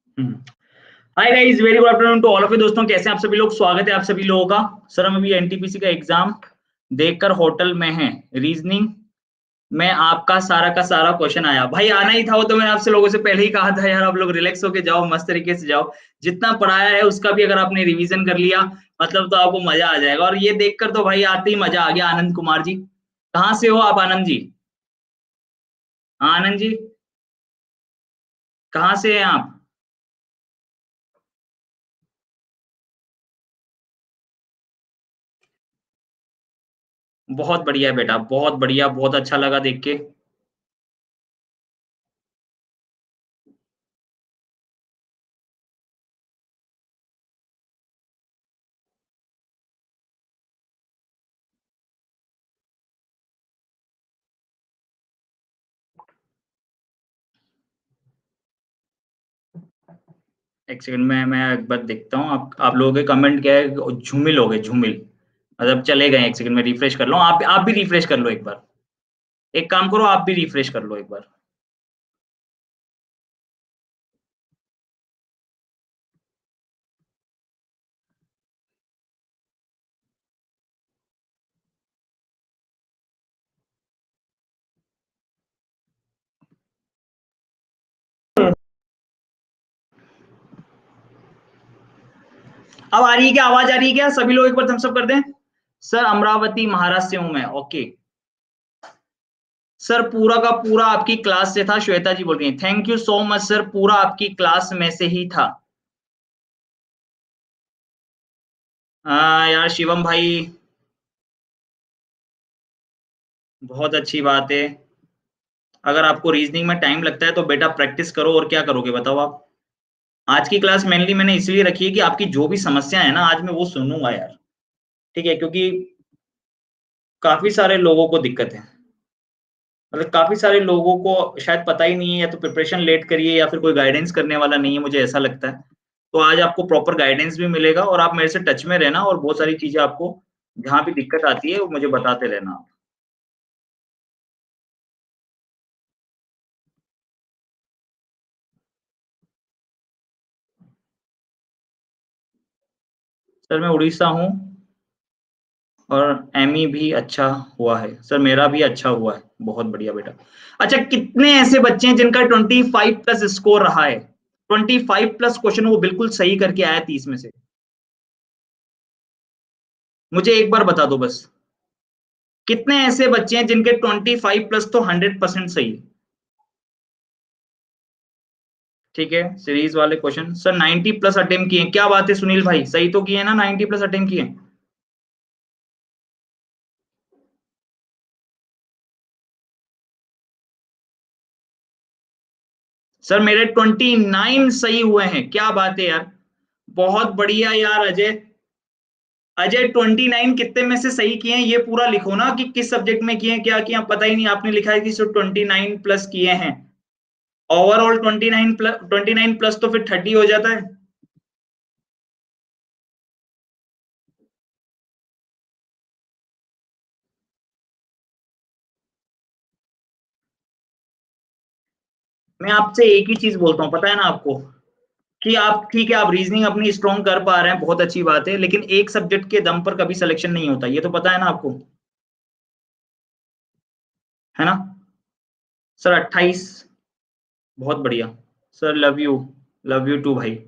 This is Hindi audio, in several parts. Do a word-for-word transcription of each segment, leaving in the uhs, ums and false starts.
Hi guys, very good afternoon to all of you. दोस्तों कैसे हैं आप सभी लोग? स्वागत है आप सभी लोगों का। सर हम अभी एनटीपीसी का एग्जाम देखकर होटल में हैं। रीजनिंग में आपका सारा का सारा क्वेश्चन आया। भाई आना ही था वो तो मैंने आपसे लोगों से पहले ही कहा था यार, आप लोग रिलैक्स होके जाओ, मस्त तरीके से जाओ। जितना पढ़ाया है उसका भी अगर आपने रिवीजन कर लिया मतलब तो आपको मजा आ जाएगा। और ये देखकर तो भाई आते ही मजा आ गया। आनंद कुमार जी, कहाँ से हो आप? आनंद जी, हाँ आनंद जी, कहाँ से हैं आप? बहुत बढ़िया बेटा, बहुत बढ़िया, बहुत अच्छा लगा देख के। एक सेकंड में मैं एक बार देखता हूँ। आप आप लोगों के कमेंट क्या है? झुमिल हो गए, झुमिल मतलब चले गए। एक सेकंड में रिफ्रेश कर लो। आप आप भी रिफ्रेश कर लो एक बार। एक काम करो, आप भी रिफ्रेश कर लो एक बार। अब आ रही है क्या? आवाज आ रही है क्या? सभी लोग एक बार थम्स अप कर दें। सर अमरावती महाराष्ट्र से हूं मैं। ओके सर, पूरा का पूरा आपकी क्लास से था। श्वेता जी बोल रही हैं thank you so much sir, पूरा आपकी क्लास में से ही था। आ, यार शिवम भाई, बहुत अच्छी बात है। अगर आपको रीजनिंग में टाइम लगता है तो बेटा प्रैक्टिस करो। और क्या करोगे बताओ आप? आज की क्लास मेनली मैंने इसलिए रखी है कि आपकी जो भी समस्या है ना आज मैं वो सुनूंगा यार। ठीक है, क्योंकि काफी सारे लोगों को दिक्कत है। मतलब काफी सारे लोगों को शायद पता ही नहीं है, या तो प्रिपरेशन लेट करिए या फिर कोई गाइडेंस करने वाला नहीं है, मुझे ऐसा लगता है। तो आज आपको प्रॉपर गाइडेंस भी मिलेगा और आप मेरे से टच में रहना, और बहुत सारी चीजें आपको जहां भी दिक्कत आती है वो मुझे बताते रहना आप। सर मैं उड़ीसा हूँ, और एमई भी अच्छा हुआ है सर। मेरा भी अच्छा हुआ है, बहुत बढ़िया बेटा। अच्छा, कितने ऐसे बच्चे हैं जिनका ट्वेंटी फाइव प्लस स्कोर रहा है? ट्वेंटी फाइव प्लस क्वेश्चन वो बिल्कुल सही करके आया तीस में से। मुझे एक बार बता दो बस, कितने ऐसे बच्चे हैं जिनके ट्वेंटी फाइव प्लस तो हंड्रेड परसेंट सही है? ठीक है, सीरीज वाले question sir ninety plus attempt किए। क्या बात है सुनील भाई, सही तो किए ना? नाइंटी प्लस अटेम्प्ट किए। सर मेरे ट्वेंटी नाइन सही हुए हैं। क्या बात है यार, बहुत बढ़िया यार। अजय, अजय ट्वेंटी नाइन कितने में से सही किए हैं ये पूरा लिखो ना, कि किस सब्जेक्ट में किए हैं, क्या किया पता ही नहीं। आपने लिखा है कि सिर्फ ट्वेंटी नाइन प्लस किए हैं। Overall twenty nine plus, twenty nine plus तो फिर थर्टी हो जाता है। मैं आपसे एक ही चीज बोलता हूँ, पता है ना आपको, कि आप ठीक है, आप रीजनिंग अपनी स्ट्रॉन्ग कर पा रहे हैं, बहुत अच्छी बात है, लेकिन एक सब्जेक्ट के दम पर कभी सिलेक्शन नहीं होता, ये तो पता है ना आपको, है ना? सर अट्ठाईस, बहुत बढ़िया। Sir love you, love you too भाई।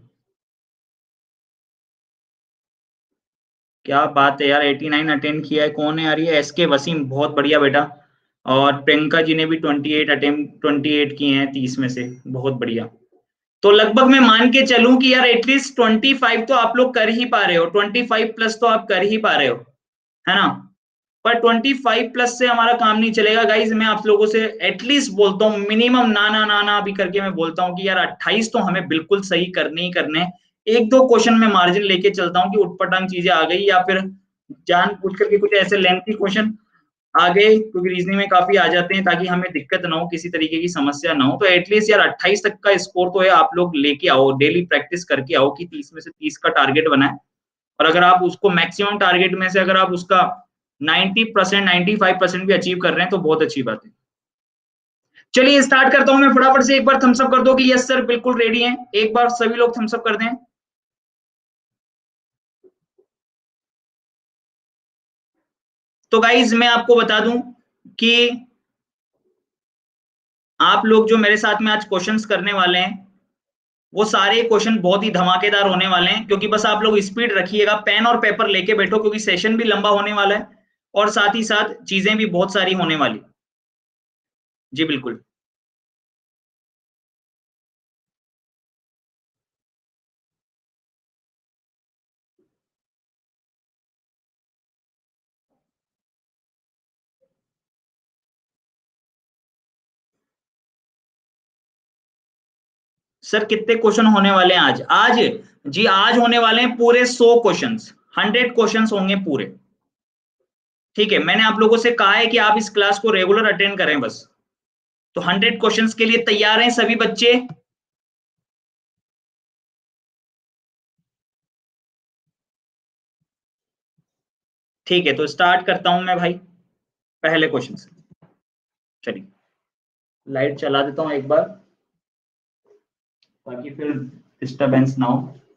क्या बात है यार, एटी नाइन अटेम्प्ट किया है। कौन है यार ये? एस के वसीम, बहुत बढ़िया बेटा। और प्रियंका जी ने भी twenty eight attempt twenty eight किए हैं तीस में से, बहुत बढ़िया। तो लगभग मैं मान के चलूं कि यार एटलीस्ट ट्वेंटी फाइव तो आप लोग कर ही पा रहे हो, ट्वेंटी फाइव प्लस तो आप कर ही पा रहे हो, है ना? पर ट्वेंटी फाइव प्लस से हमारा काम नहीं चलेगा गाइज। मैं आप लोगों से एटलीस्ट बोलता हूँ, मिनिमम ना ना ना ना अभी करके मैं बोलता हूँ कि यार अट्ठाईस तो हमें बिल्कुल सही करने ही करने। एक दो क्वेश्चन में मार्जिन लेके चलता हूँ कि उटपटांग चीजें आ गई, या फिर जान पूछ करके कुछ ऐसे लेंथी क्वेश्चन आ गए, क्योंकि रीजनिंग में काफी आ जाते हैं, ताकि हमें दिक्कत ना हो, किसी तरीके की समस्या ना हो। तो एटलीस्ट यार अट्ठाईस तक का स्कोर तो है, आप लोग लेके आओ, डेली प्रैक्टिस करके आओ कि तीस में से तीस का टारगेट बनाए। और अगर आप उसको मैक्सिमम टारगेट में से अगर आप उसका ninety percent ninety five percent भी अचीव कर रहे हैं तो बहुत अच्छी बात है। चलिए स्टार्ट करता हूं मैं फटाफट से। एक बार थम्स अप कर दो कि यस सर बिल्कुल रेडी हैं। एक बार सभी लोग थम्स अप कर दें। तो गाइज मैं आपको बता दूं कि आप लोग जो मेरे साथ में आज क्वेश्चंस करने वाले हैं वो सारे क्वेश्चन बहुत ही धमाकेदार होने वाले हैं, क्योंकि बस आप लोग स्पीड रखिएगा, पेन और पेपर लेके बैठो, क्योंकि सेशन भी लंबा होने वाला है और साथ ही साथ चीजें भी बहुत सारी होने वाली। जी बिल्कुल। सर कितने क्वेश्चन होने वाले हैं आज? आज जी आज होने वाले हैं पूरे सौ क्वेश्चंस, हंड्रेड क्वेश्चंस होंगे पूरे। ठीक है, मैंने आप लोगों से कहा है कि आप इस क्लास को रेगुलर अटेंड करें बस। तो हंड्रेड क्वेश्चंस के लिए तैयार हैं सभी बच्चे? ठीक है, तो स्टार्ट करता हूं मैं भाई पहले क्वेश्चन से। चलिए लाइट चला देता हूं एक बार, ताकि फिर डिस्टरबेंस ना हो।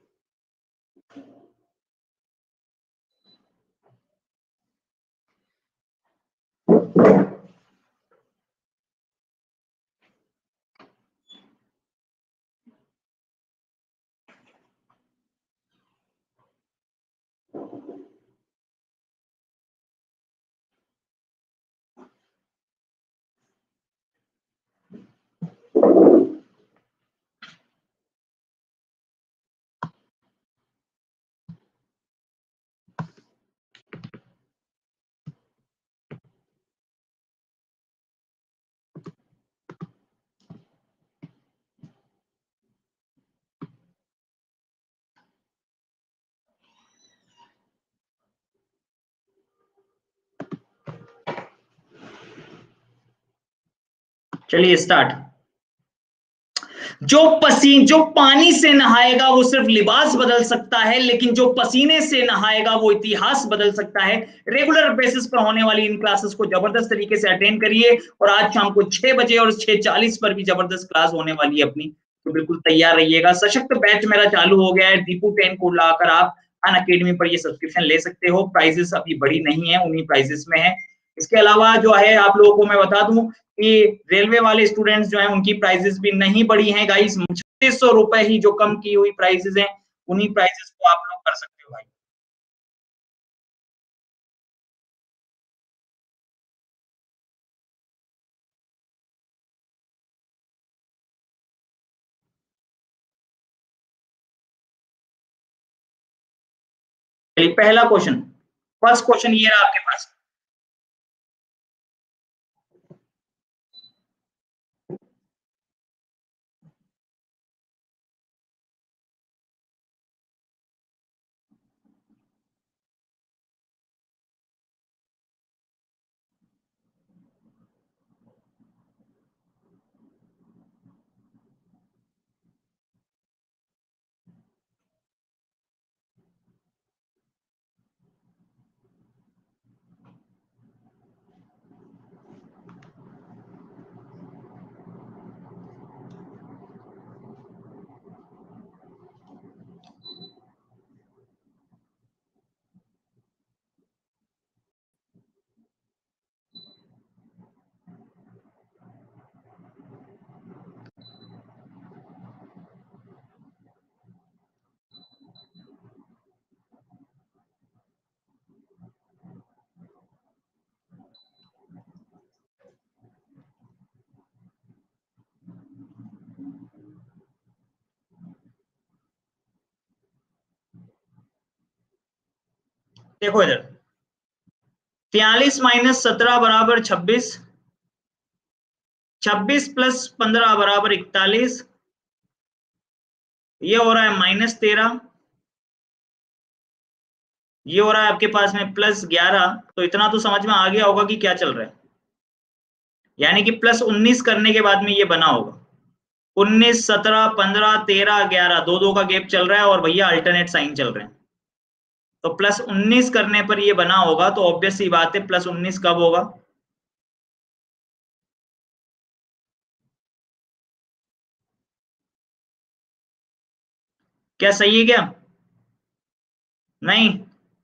चलिए स्टार्ट। जो पसीन जो पानी से नहाएगा वो सिर्फ लिबास बदल सकता है, लेकिन जो पसीने से नहाएगा वो इतिहास बदल सकता है। रेगुलर बेसिस पर होने वाली इन क्लासेस को जबरदस्त तरीके से अटेंड करिए, और आज शाम को छह बजे और छह चालीस पर भी जबरदस्त क्लास होने वाली है अपनी, तो बिल्कुल तैयार रहिएगा। सशक्त बैच मेरा चालू हो गया है, दीपू टेन को लाकर आप अन अकेडमी पर ये सब्सक्रिप्शन ले सकते हो। प्राइजेस अभी बड़ी नहीं है, उन्हीं प्राइजेस में है। इसके अलावा जो है आप लोगों को मैं बता दूं कि रेलवे वाले स्टूडेंट्स जो हैं उनकी प्राइजेस भी नहीं बढ़ी हैं गाइस। छत्तीस सौ रुपए ही जो कम की हुई प्राइजेस हैं, उन्हीं प्राइजेस को आप लोग कर सकते हो भाई। चलिए पहला क्वेश्चन, फर्स्ट क्वेश्चन ये रहा आपके पास। देखो इधर, तैतालीस माइनस सत्रह बराबर छब्बीस, छब्बीस प्लस पंद्रह बराबर इकतालीस, ये हो रहा है माइनस तेरह, ये हो रहा है आपके पास में प्लस ग्यारह। तो इतना तो समझ में आ गया होगा कि क्या चल रहा है, यानी कि प्लस उन्नीस करने के बाद में ये बना होगा। उन्नीस, सत्रह, पंद्रह, तेरह, ग्यारह, दो दो का गैप चल रहा है और भैया अल्टरनेट साइन चल रहे हैं। तो प्लस उन्नीस करने पर ये बना होगा, तो ऑब्वियस सी बात है प्लस उन्नीस कब होगा? क्या सही है क्या? नहीं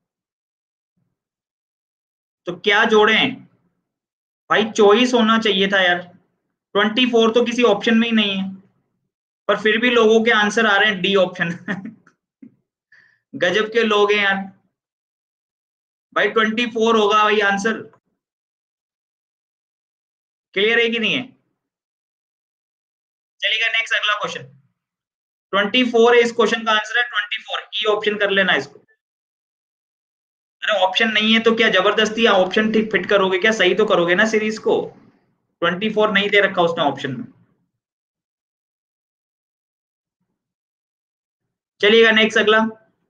तो क्या जोड़ें भाई? चॉइस होना चाहिए था यार। ट्वेंटी फोर तो किसी ऑप्शन में ही नहीं है, पर फिर भी लोगों के आंसर आ रहे हैं डी ऑप्शन। गजब के लोग हैं यार। भाई ट्वेंटी फोर होगा भाई आंसर। क्लियर है कि नहीं है? चलिएगा नेक्स्ट अगला क्वेश्चन। ट्वेंटी फोर है इस क्वेश्चन का आंसर है, ट्वेंटी फोर ई ऑप्शन कर लेना इसको। अरे ऑप्शन नहीं है तो क्या जबरदस्ती ऑप्शन ठीक फिट करोगे क्या? सही तो करोगे ना सीरीज को। ट्वेंटी फोर नहीं दे रखा उसने ऑप्शन में। चलिएगा नेक्स्ट अगला।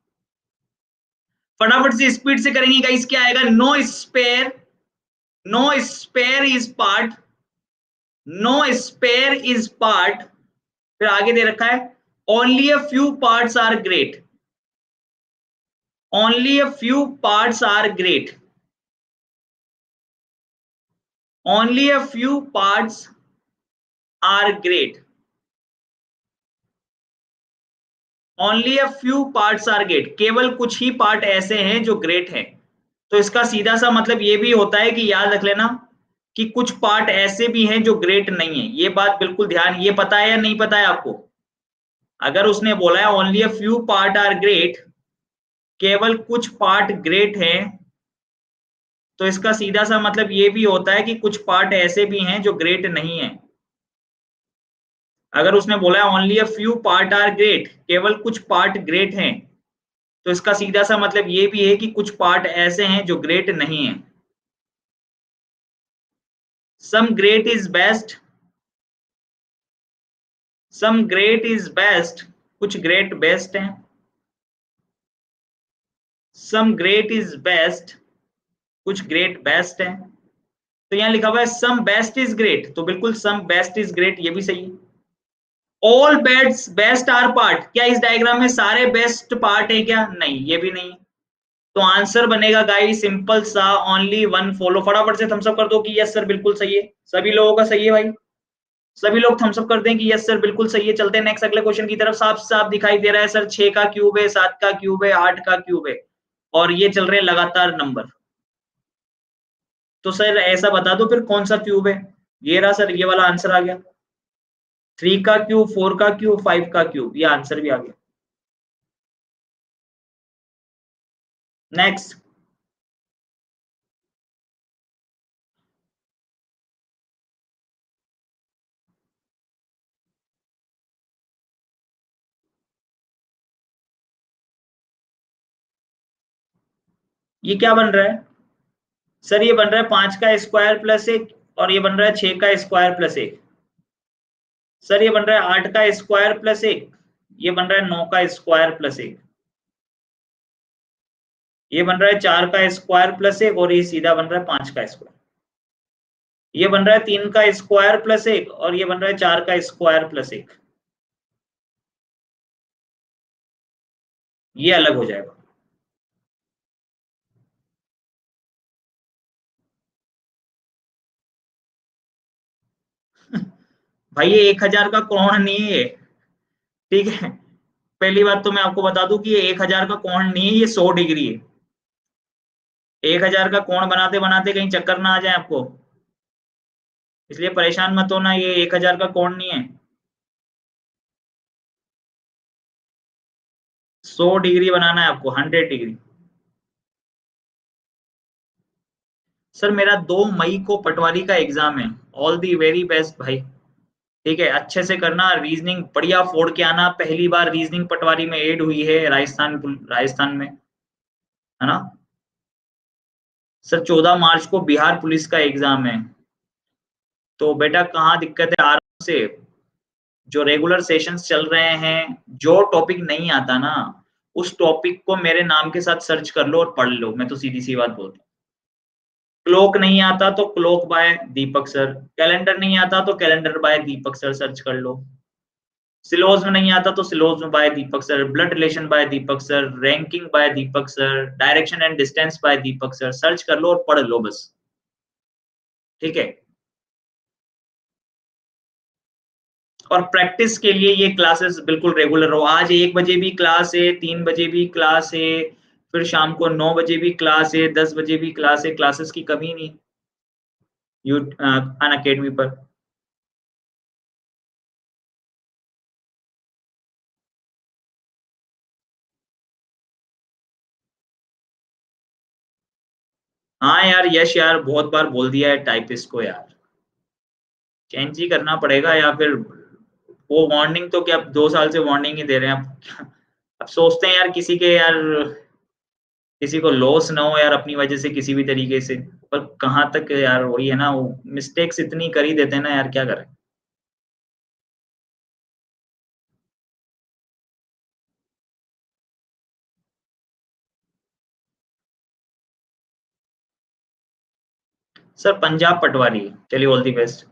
फटाफट से स्पीड से करेंगे गाइस। क्या आएगा? No spare, no spare is part, no spare is part. फिर आगे दे रखा है only a few parts are great, only a few parts are great, only a few parts are great, only a few parts are great. केवल कुछ ही पार्ट ऐसे हैं जो ग्रेट हैं। तो इसका सीधा सा मतलब ये भी होता है कि याद रख लेना कि कुछ पार्ट ऐसे भी हैं जो ग्रेट नहीं है। ये बात बिल्कुल ध्यान, ये पता है या नहीं पता है आपको? अगर उसने बोला है only a few part are great, केवल कुछ पार्ट ग्रेट हैं, तो इसका सीधा सा मतलब ये भी होता है कि कुछ पार्ट ऐसे भी हैं जो ग्रेट नहीं है। अगर उसने बोला है only a few part are great, केवल कुछ पार्ट ग्रेट हैं, तो इसका सीधा सा मतलब ये भी है कि कुछ पार्ट ऐसे हैं जो ग्रेट नहीं है। Some great is best, some great is best, कुछ ग्रेट बेस्ट हैं। सम ग्रेट इज बेस्ट, कुछ ग्रेट बेस्ट है। तो यहां लिखा हुआ है सम बेस्ट इज ग्रेट, तो बिल्कुल सम बेस्ट इज ग्रेट ये भी सही है। All best best are part, क्या इस डायग्राम में सारे बेस्ट पार्ट है क्या? नहीं, ये भी नहीं। तो आंसर बनेगा गाइस सिंपल सा ओनली वन फॉलो। फटाफट से थम्स अप कर दो कि यस सर बिल्कुल सही है। सभी लोगों का सही है भाई, सभी लोग थम्स अप कर दें कि यस सर बिल्कुल सही है। चलते हैं नेक्स्ट अगले क्वेश्चन की तरफ। साफ साफ दिखाई दे रहा है सर, छह का क्यूब है, सात का क्यूब है, आठ का क्यूब है, और ये चल रहे हैं लगातार नंबर। तो सर ऐसा बता दो फिर कौन सा क्यूब है? ये रहा सर, ये वाला आंसर आ गया। थ्री का क्यूब, फोर का क्यूब, फाइव का क्यूब, ये आंसर भी आ गया। नेक्स्ट। ये क्या बन रहा है सर? ये बन रहा है पांच का स्क्वायर प्लस एक, और ये बन रहा है छह का स्क्वायर प्लस एक। सर ये बन रहा है आठ का स्क्वायर प्लस एक, ये बन रहा है नौ का स्क्वायर प्लस एक, ये बन रहा है चार का स्क्वायर प्लस एक, और ये सीधा बन रहा है पांच का स्क्वायर। ये बन रहा है तीन का स्क्वायर प्लस एक, और ये बन रहा है चार का स्क्वायर प्लस एक। ये अलग हो जाएगा। भाई ये एक हजार का कोण नहीं है, ठीक है? पहली बात तो मैं आपको बता दूं कि ये एक हजार का कोण नहीं है, ये सौ डिग्री है। एक हजार का कोण बनाते बनाते कहीं चक्कर ना आ जाए आपको, इसलिए परेशान मत होना, ये एक हजार का कोण नहीं है। सौ डिग्री बनाना है आपको, हंड्रेड डिग्री। सर मेरा दो मई को पटवारी का एग्जाम है। ऑल दी वेरी बेस्ट भाई। ठीक है, अच्छे से करना, रीजनिंग बढ़िया फोड़ के आना। पहली बार रीजनिंग पटवारी में ऐड हुई है राजस्थान, राजस्थान में, है ना? सर चौदह मार्च को बिहार पुलिस का एग्जाम है। तो बेटा कहाँ दिक्कत है, आराम से जो रेगुलर सेशंस चल रहे हैं, जो टॉपिक नहीं आता ना, उस टॉपिक को मेरे नाम के साथ सर्च कर लो और पढ़ लो। मैं तो सीधी सी बात बोलता हूँ। क्लोक नहीं आता तो clock by Deepak sir, calendar नहीं आता तो calendar by Deepak sir search कर लो। सिलोज में नहीं आता तो सिलोज में by Deepak sir, blood relation by Deepak sir, ranking by Deepak sir, direction and distance by Deepak sir, search कर लो और पढ़ लो बस। ठीक है, और प्रैक्टिस के लिए ये क्लासेस बिल्कुल रेगुलर हो। आज एक बजे भी क्लास है, तीन बजे भी क्लास है, फिर शाम को नौ बजे भी क्लास है, दस बजे भी क्लास है, क्लासेस की कमी नहीं यू अनअकैडमी पर। हाँ यार यश यार बहुत बार बोल दिया है टाइपिस्ट को यार, चेंज ही करना पड़ेगा, या फिर वो वार्निंग तो क्या, अब दो साल से वार्निंग ही दे रहे हैं अब। अब सोचते हैं यार किसी के यार किसी को लॉस ना हो यार अपनी वजह से किसी भी तरीके से, पर कहाँ तक यार, वही है ना, वो मिस्टेक्स इतनी कर ही देते हैं ना यार, क्या करें। सर पंजाब पटवारी, चलिए ऑल दी बेस्ट।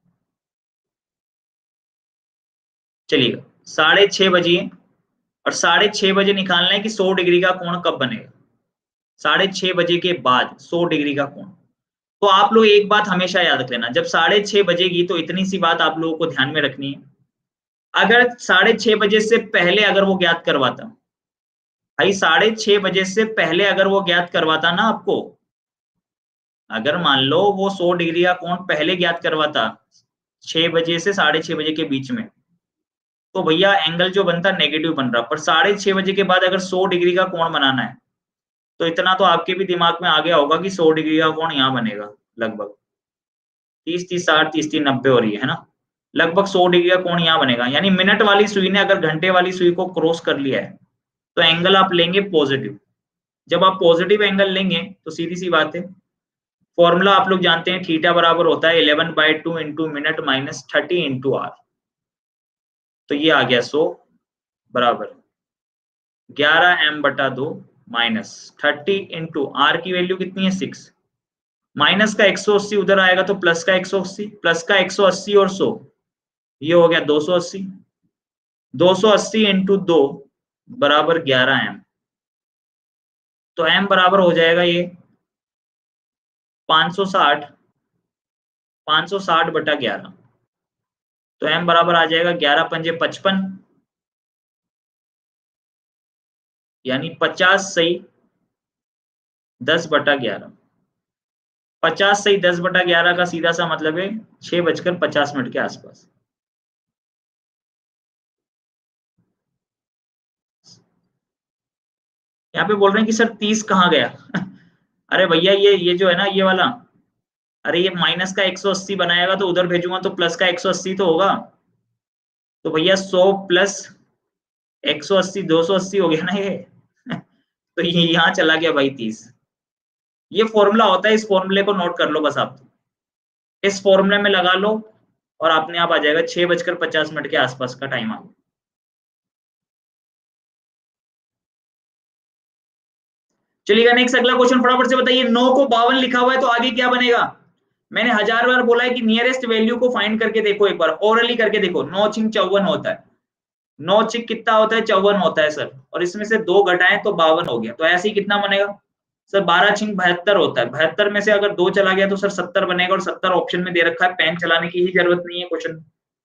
चलिए साढ़े छह बजे, और साढ़े छह बजे निकालना है कि सौ डिग्री का कोण कब बनेगा। साढ़े छह बजे के बाद सौ डिग्री का कोण। तो आप लोग एक बात हमेशा याद रख लेना, जब साढ़े छह बजेगी तो इतनी सी बात आप लोगों को ध्यान में रखनी है, अगर साढ़े छह बजे से पहले अगर वो ज्ञात करवाता, भाई साढ़े छह बजे से पहले अगर वो ज्ञात करवाता ना आपको, अगर मान लो वो सौ डिग्री का कोण पहले ज्ञात करवाता, छह बजे से साढ़े छह बजे के बीच में, तो भैया एंगल जो बनता नेगेटिव बन रहा, पर साढ़े छह बजे के बाद अगर सौ डिग्री का कोण बनाना है, तो इतना तो आपके भी दिमाग में आ गया होगा कि सौ डिग्री का कोण यहाँ बनेगा लगभग, तीस तीस साठ तीस तीस नब्बे हो रही है ना, लगभग सौ डिग्री का कोण यहाँ बनेगा। यानी मिनट वाली सुई ने अगर घंटे वाली सुई को क्रॉस कर लिया है, तो एंगल आप लेंगे पॉजिटिव। जब आप पॉजिटिव एंगल लेंगे तो सीधी सी बात है, फॉर्मूला आप लोग जानते हैं, थीटा बराबर होता है eleven by two into minute minus thirty into R. तो ये आ गया सौ बराबर ग्यारह एम बटा दो माइनस थर्टी इंटू आर की वैल्यू कितनी है सिक्स, माइनस का एक सौ अस्सी उधर आएगा तो प्लस का एक सौ अस्सी, प्लस का एक सौ अस्सी और सौ, ये हो गया दो सौ अस्सी। दो सौ अस्सी इंटू दो बराबर ग्यारह एम, तो एम बराबर हो जाएगा ये पाँच सौ साठ, पाँच सौ साठ बटा ग्यारह, तो एम बराबर आ जाएगा ग्यारह पंजे पचपन, यानी पचास सही दस बटा ग्यारह। पचास सही दस बटा ग्यारह का सीधा सा मतलब है छह बजकर पचास मिनट के आसपास। यहाँ पे बोल रहे हैं कि सर तीस कहाँ गया। अरे भैया ये ये जो है ना ये वाला, अरे ये माइनस का एक सौ अस्सी बनाएगा तो उधर भेजूंगा तो प्लस का एक सौ अस्सी तो होगा, तो भैया सौ प्लस एक सौ अस्सी दो सौ अस्सी हो गया ना ये। तो ये यहाँ चला गया भाई तीस। ये फॉर्मूला होता है, इस फॉर्मूले को नोट कर लो बस आप, इस फॉर्मूले में लगा लो और अपने आप आ जाएगा छह बजकर पचास मिनट के आसपास का टाइम आ गया। चलिएगा नेक्स्ट अगला क्वेश्चन फटाफट से बताइए, नौ को बावन लिखा हुआ है तो आगे क्या बनेगा। मैंने हजार बार बोला है कि नियरेस्ट वैल्यू को फाइंड करके देखो, एक बार ओरली करके देखो। नौ छिंग चौवन होता है, नौ छिक कितना होता है चौवन होता है सर, और इसमें से दो घटाएं तो बावन हो गया, तो ऐसे ही कितना बनेगा सर, बारह छिंग बहत्तर होता है, बहत्तर में से अगर दो चला गया तो सर सत्तर बनेगा, और सत्तर ऑप्शन में दे रखा है, पेन चलाने की ही जरूरत नहीं है क्वेश्चन।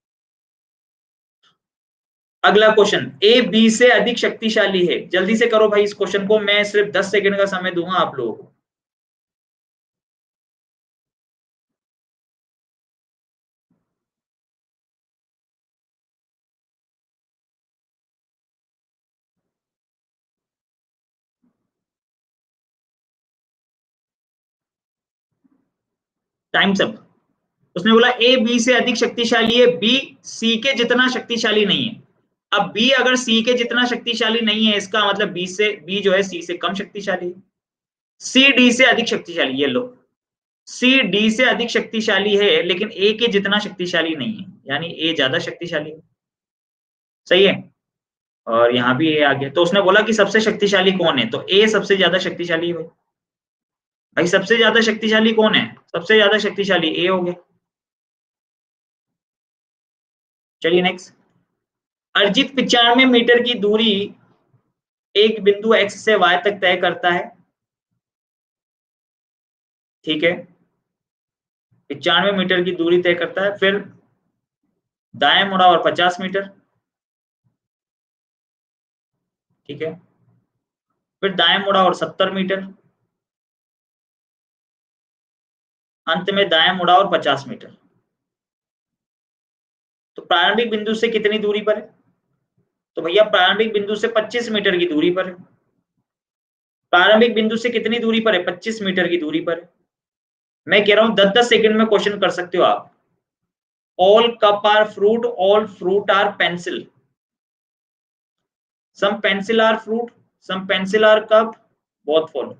अगला क्वेश्चन, ए बी से अधिक शक्तिशाली है, जल्दी से करो भाई इस क्वेश्चन को, मैं सिर्फ दस सेकंड का समय दूंगा आप लोगों को। Times up. उसने बोला ए बी से अधिक शक्तिशाली है, बी सी के जितना शक्तिशाली नहीं है। अब बी अगर सी के जितना शक्तिशाली नहीं है, इसका मतलब बी से बी जो है सी से कम शक्तिशाली है। सी डी से अधिक शक्तिशाली, ये लो, सी डी से अधिक शक्तिशाली है लेकिन ए के जितना शक्तिशाली नहीं है, यानी ए ज्यादा शक्तिशाली है। सही है, और यहाँ भी ए आ गया, तो उसने बोला कि सबसे शक्तिशाली कौन है, तो ए सबसे ज्यादा शक्तिशाली है भाई। भाई सबसे ज्यादा शक्तिशाली कौन है, सबसे ज्यादा शक्तिशाली ए हो गया। चलिए नेक्स्ट, अर्जित पिचानवे मीटर की दूरी एक बिंदु एक्स से वाई तक तय करता है, ठीक है, पिचानवे मीटर की दूरी तय करता है, फिर दाएं मुड़ा और पचास मीटर, ठीक है। फिर दाएं मुड़ा और सत्तर मीटर, अंत में दाएं मुड़ा और पचास मीटर। तो प्रारंभिक बिंदु से कितनी दूरी पर है? तो भैया प्रारंभिक बिंदु से पच्चीस मीटर की दूरी पर है। प्रारंभिक बिंदु से कितनी दूरी पर है? पच्चीस मीटर की दूरी पर है। मैं कह रहा हूं दस दस सेकंड में क्वेश्चन कर सकते हो आप। All cup are fruit, all fruit are pencil, some pencil are fruit, some pencil are cup, both follow.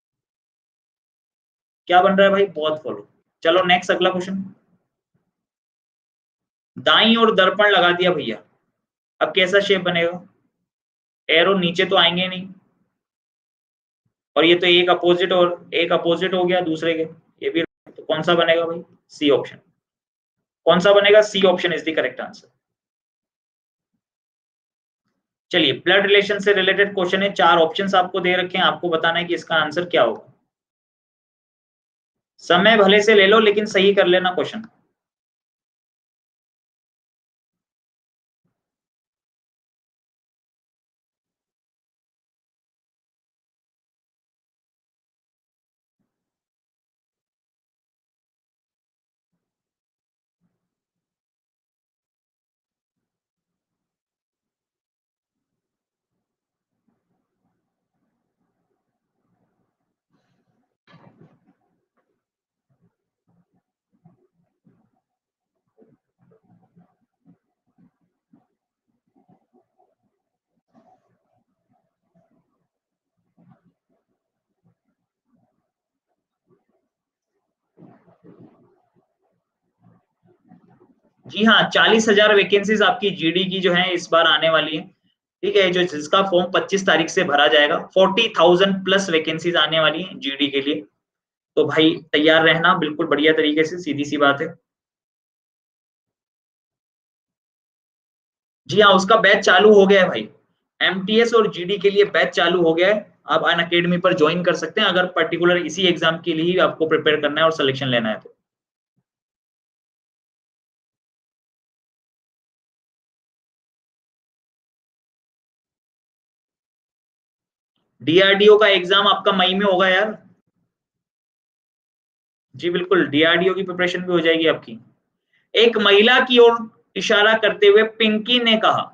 क्या बन रहा है भाई? Both follow. चलो नेक्स्ट अगला क्वेश्चन। दाईं ओर दर्पण लगा दिया भैया, अब कैसा शेप बनेगा? एरो नीचे तो आएंगे नहीं, और ये तो एक अपोजिट और एक अपोजिट हो गया दूसरे के, ये भी। तो कौन सा बनेगा भाई? C option. कौन सा बनेगा? C option is the correct answer. चलिए, ब्लड रिलेशन से रिलेटेड क्वेश्चन है, चार ऑप्शंस आपको दे रखे हैं, आपको बताना है कि इसका आंसर क्या होगा। समय भले से ले लो लेकिन सही कर लेना क्वेश्चन। जी हाँ, चालीस हजार वैकेंसीज आपकी जीडी की जो है इस बार आने वाली है, ठीक है। जो जिसका फॉर्म पच्चीस तारीख से भरा जाएगा, फोर्टी थाउजेंड प्लस वैकेंसीज आने वाली है जीडी के लिए। तो भाई तैयार रहना बिल्कुल बढ़िया तरीके से, सीधी सी बात है। जी हाँ, उसका बैच चालू हो गया है भाई। एमटीएस और जीडी के लिए बैच चालू हो गया है। आप अन अकेडमी पर ज्वाइन कर सकते हैं अगर पर्टिकुलर इसी एग्जाम के लिए ही आपको प्रिपेयर करना है और सिलेक्शन लेना है तो। डीआरडीओ का एग्जाम आपका मई में होगा यार। जी बिल्कुल, डीआरडीओ की प्रिपरेशन भी हो जाएगी आपकी। एक महिला की ओर इशारा करते हुए पिंकी ने कहा,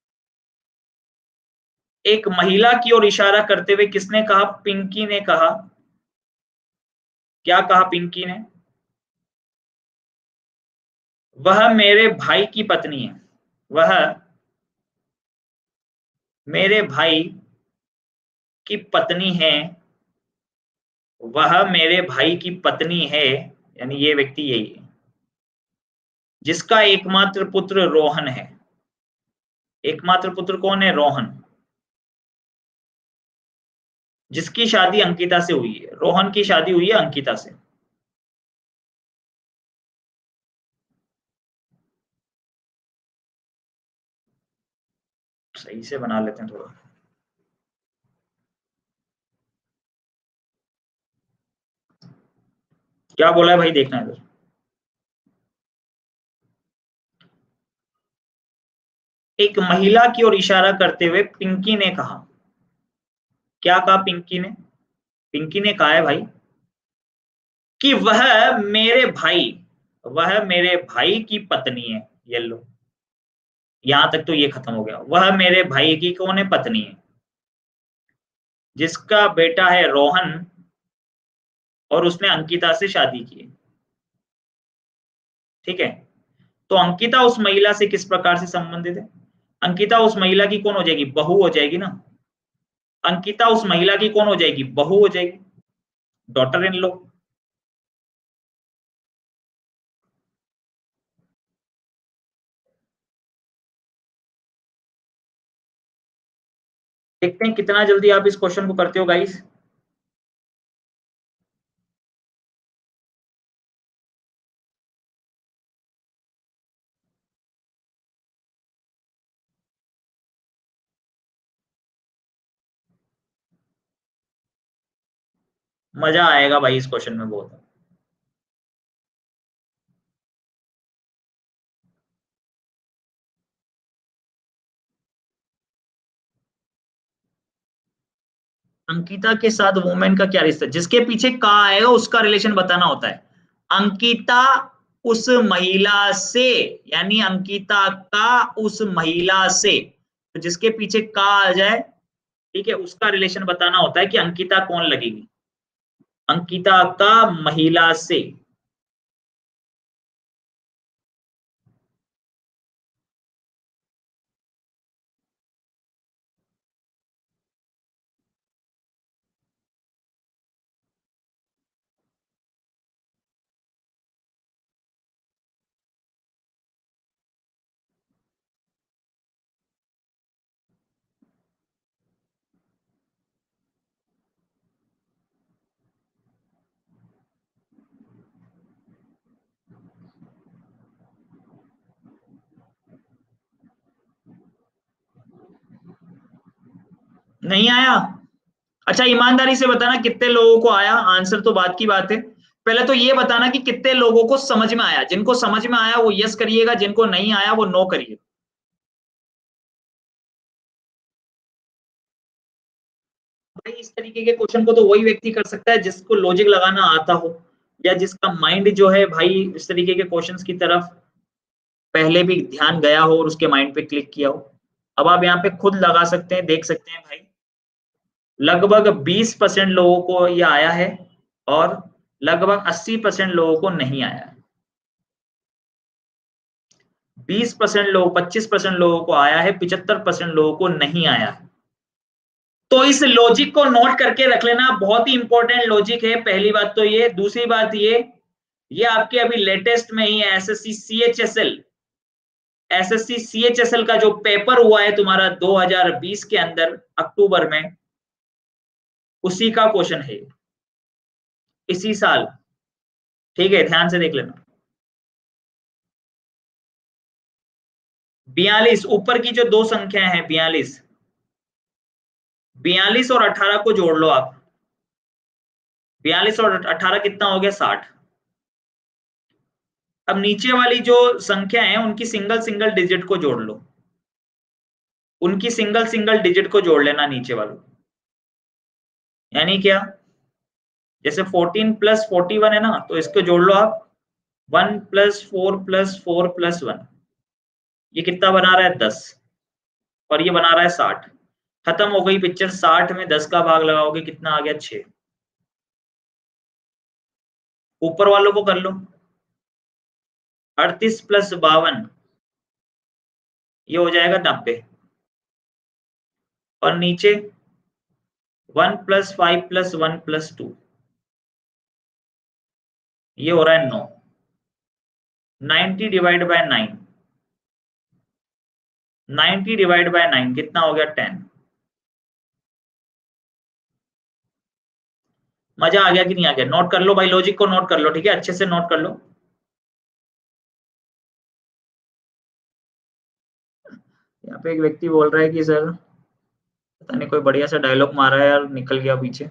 एक महिला की ओर इशारा करते हुए किसने कहा? पिंकी ने कहा। क्या कहा पिंकी ने? वह मेरे भाई की पत्नी है, वह मेरे भाई की पत्नी है, वह मेरे भाई की पत्नी है, यानी ये व्यक्ति यही है, जिसका एकमात्र पुत्र रोहन है। एकमात्र पुत्र कौन है? रोहन। जिसकी शादी अंकिता से हुई है, रोहन की शादी हुई है अंकिता से। सही से बना लेते हैं थोड़ा। क्या बोला है भाई? देखना इधर। एक महिला की ओर इशारा करते हुए पिंकी ने कहा। क्या कहा पिंकी ने? पिंकी ने कहा है भाई कि वह मेरे भाई, वह मेरे भाई की पत्नी है। ये लो, यहां तक तो ये खत्म हो गया। वह मेरे भाई की कौन है? पत्नी है, जिसका बेटा है रोहन, और उसने अंकिता से शादी की है, ठीक है। तो अंकिता उस महिला से किस प्रकार से संबंधित है? अंकिता उस महिला की कौन हो जाएगी? बहू हो जाएगी ना। अंकिता उस महिला की कौन हो जाएगी? बहू हो जाएगी, डॉटर इन लॉ। देखते हैं कितना जल्दी आप इस क्वेश्चन को करते हो गाइस। मजा आएगा भाई इस क्वेश्चन में बहुत। अंकिता के साथ वुमेन का क्या रिश्ता? जिसके पीछे का आएगा उसका रिलेशन बताना होता है। अंकिता उस महिला से, यानी अंकिता का उस महिला से, तो जिसके पीछे का आ जाए, ठीक है, उसका रिलेशन बताना होता है कि अंकिता कौन लगेगी। अंकिता का महिला से। नहीं आया? अच्छा, ईमानदारी से बताना कितने लोगों को आया। आंसर तो बात की बात है, पहले तो ये बताना कि कितने लोगों को समझ में आया। जिनको समझ में आया वो यस करिएगा, जिनको नहीं आया वो नो करिएगा। भाई इस तरीके के क्वेश्चन को तो वही व्यक्ति कर सकता है जिसको लॉजिक लगाना आता हो, या जिसका माइंड जो है भाई इस तरीके के क्वेश्चंस की तरफ पहले भी ध्यान गया हो और उसके माइंड पे क्लिक किया हो। अब आप यहाँ पे खुद लगा सकते हैं, देख सकते हैं भाई, लगभग बीस परसेंट लोगों को ये आया है और लगभग अस्सी परसेंट लोगों को नहीं आया है। बीस परसेंट लोग, पच्चीस परसेंट लोगों को आया है, पचहत्तर परसेंट लोगों को नहीं आया है। तो इस लॉजिक को नोट करके रख लेना, बहुत ही इंपॉर्टेंट लॉजिक है। पहली बात तो ये, दूसरी बात ये ये आपके अभी लेटेस्ट में ही एसएससी सीएचएसएल एसएससी सीएचएसएल का जो पेपर हुआ है तुम्हारा दो हज़ार बीस के अंदर अक्टूबर में, उसी का क्वेश्चन है, इसी साल। ठीक है, ध्यान से देख लेना। बयालीस, ऊपर की जो दो संख्याएं हैं, बयालीस बयालीस और अठारह को जोड़ लो आप। बयालीस और अठारह कितना हो गया? साठ। अब नीचे वाली जो संख्या है उनकी सिंगल सिंगल डिजिट को जोड़ लो, उनकी सिंगल सिंगल डिजिट को जोड़ लेना नीचे वालों। यानी क्या? जैसे फोर्टीन प्लस फोर्टी वन है ना, तो इसको जोड़ लो आप, one plus four plus four plus one, ये कितना बना रहा है? दस। और ये बना रहा है साठ। खत्म हो गई पिक्चर। साठ में दस का भाग लगाओगे कितना आ गया? छह। ऊपर वालों को कर लो, अड़तीस प्लस बावन, ये हो जाएगा नब्बे। और नीचे one plus five plus one plus two, ये हो रहा है नौ। Ninety divide by nine, ninety divide by nine कितना हो गया? टेन। मजा आ गया कि नहीं आ गया? नोट कर लो भाई, लॉजिक को नोट कर लो, ठीक है, अच्छे से नोट कर लो। यहाँ पे एक व्यक्ति बोल रहा है कि सर पता नहीं कोई बढ़िया सा डायलॉग मारा है यार, निकल गया पीछे।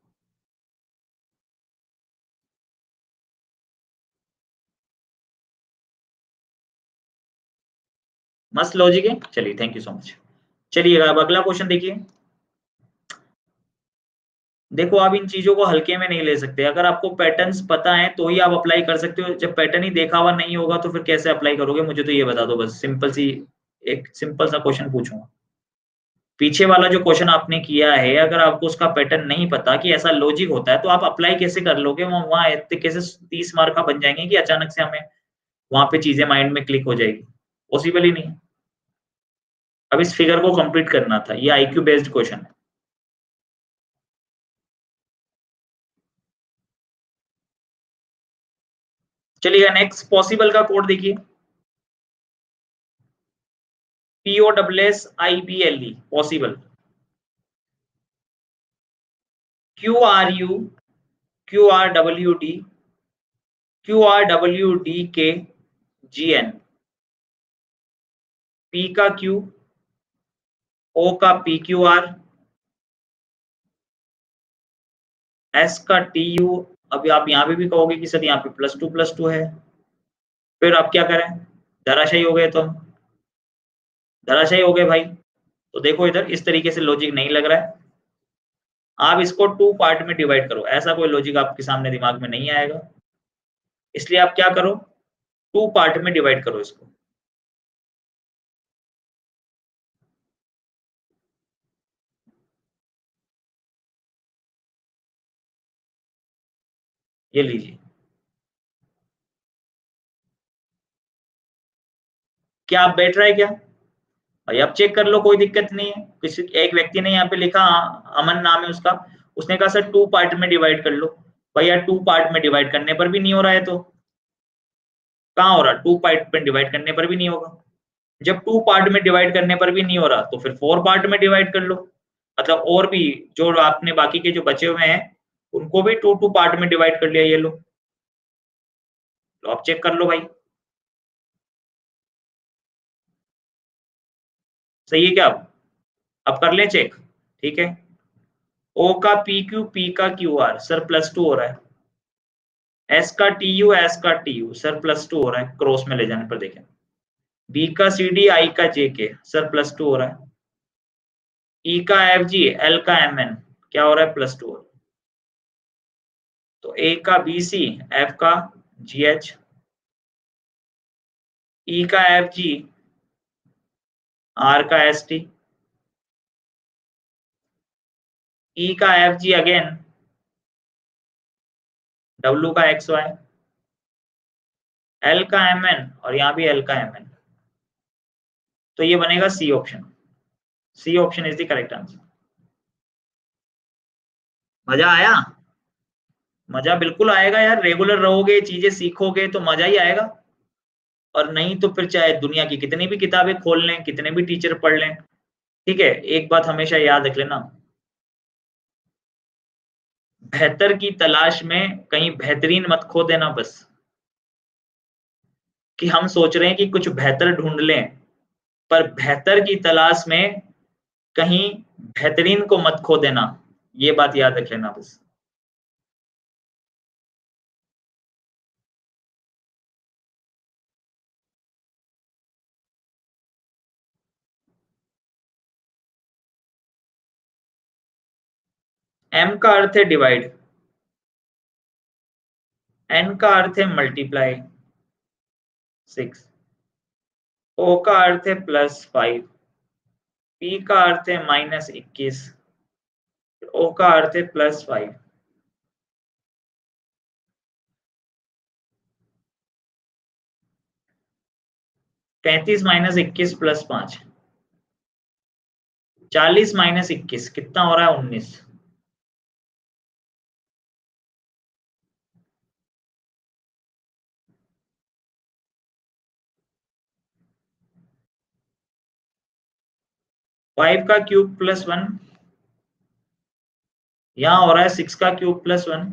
मस्त लॉजिक है, चलिए थैंक यू सो मच। चलिए अब अगला क्वेश्चन देखिए। देखो आप इन चीजों को हल्के में नहीं ले सकते। अगर आपको पैटर्न्स पता है तो ही आप अप्लाई कर सकते हो। जब पैटर्न ही देखा हुआ नहीं होगा तो फिर कैसे अप्लाई करोगे? मुझे तो ये बता दो बस। सिंपल सी, एक सिंपल सा क्वेश्चन पूछूंगा। पीछे वाला जो क्वेश्चन आपने किया है, अगर आपको उसका पैटर्न नहीं पता कि ऐसा लॉजिक होता है, तो आप अप्लाई कैसे कर लोगे? वहां वहां इतने कैसे तीस मार्क का बन जाएंगे कि अचानक से हमें वहां पे चीजें माइंड में क्लिक हो जाएगी? पॉसिबल ही नहीं है। अब इस फिगर को कंप्लीट करना था, ये आईक्यू बेस्ड क्वेश्चन है। चलिए नेक्स्ट पॉसिबल का कोड देखिए। P O W S I B L E, possible. Q R U, Q R W D, Q R W D K G N, P का क्यू, ओ का पी क्यू आर, एस का टी यू। अभी आप यहाँ पे भी कहोगे कि सर यहाँ पे प्लस टू प्लस टू है, फिर आप क्या करें? धराशायी हो गए तो हम, धराशायी हो गए भाई। तो देखो इधर इस तरीके से लॉजिक नहीं लग रहा है। आप इसको टू पार्ट में डिवाइड करो, ऐसा कोई लॉजिक आपके सामने दिमाग में नहीं आएगा, इसलिए आप क्या करो, टू पार्ट में डिवाइड करो इसको। ये लीजिए, क्या आप बैठ रहा है क्या भाई? आप चेक कर लो, कोई दिक्कत नहीं है। किसी एक व्यक्ति ने यहाँ पे लिखा, अमन नाम है उसका, उसने कहा सर टू पार्ट में डिवाइड कर लो। भाई यार टू पार्ट में डिवाइड करने पर भी नहीं हो रहा है, तो कहाँ हो रहा, टू पार्ट में डिवाइड करने पर भी नहीं होगा। जब टू पार्ट में डिवाइड करने पर भी नहीं हो रहा, तो फिर फोर पार्ट में डिवाइड कर लो। मतलब और भी जो आपने बाकी के जो बचे हुए हैं उनको भी टू टू पार्ट में डिवाइड कर लिया, ये लो, तो आप चेक कर लो भाई, सही है क्या? अब अब कर लें चेक, ठीक है। ओ का पी क्यू, पी का Q R, sir plus two हो रहा है। एस का टी यू, एस का T U, sir plus two हो रहा है, क्रॉस में ले जाने पर देखें। बी का सी डी, आई का जे के, सर प्लस टू हो रहा है। ई का एफ जी, एल का एम एन, क्या हो रहा है, प्लस टू हो रहा है। तो ए का बी सी, एफ का जी एच, ई का एफ जी, आर का एस टी, ई का एफ जी अगेन, डब्ल्यू का एक्स वाई, एल का एम एन, और यहाँ भी एल का एम एन। तो ये बनेगा C option. C option is the correct answer. मजा आया? मजा बिल्कुल आएगा यार, रेगुलर रहोगे, चीजें सीखोगे तो मजा ही आएगा। और नहीं तो फिर चाहे दुनिया की कितनी भी किताबें खोल लें, कितने भी टीचर पढ़ लें, ठीक है, एक बात हमेशा याद रख लेना, बेहतर की तलाश में कहीं बेहतरीन मत खो देना बस। कि हम सोच रहे हैं कि कुछ बेहतर ढूंढ लें, पर बेहतर की तलाश में कहीं बेहतरीन को मत खो देना, ये बात याद रख लेना बस। एम का अर्थ है डिवाइड, एन का अर्थ है मल्टीप्लाई, सिक्स। ओ का अर्थ है प्लस फाइव, पी का अर्थ है माइनस इक्कीस, ओ का अर्थ है प्लस फाइव। पैंतीस माइनस इक्कीस प्लस पांच, चालीस माइनस इक्कीस कितना हो रहा है, उन्नीस। फाइव का क्यूब प्लस वन, यहां हो रहा है सिक्स का क्यूब प्लस वन,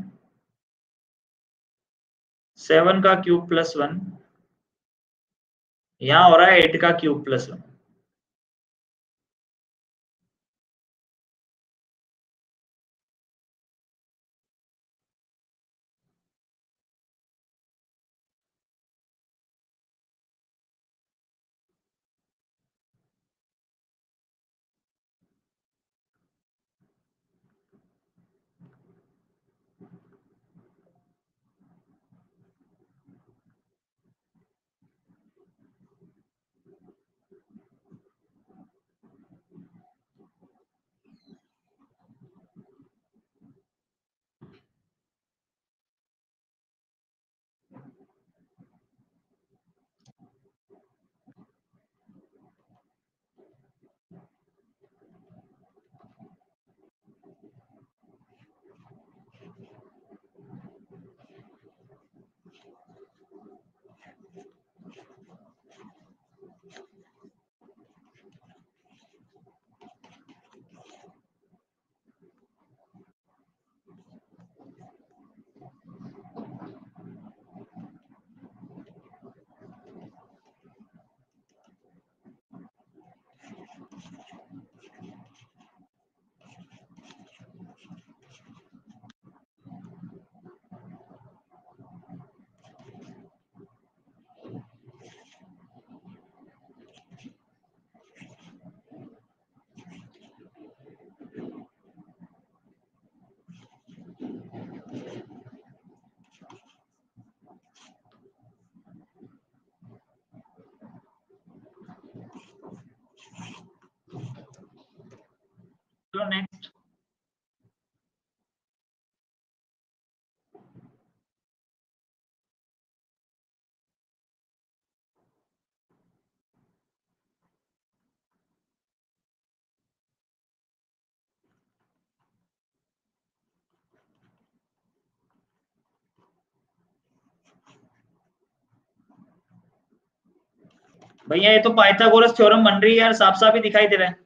सेवन का क्यूब प्लस वन, यहां हो रहा है एट का क्यूब प्लस वन। चलो नेक्स्ट। भैया ये तो पाइथागोरस थ्योरम बन रही है यार, साफ साफ ही दिखाई दे रहा है।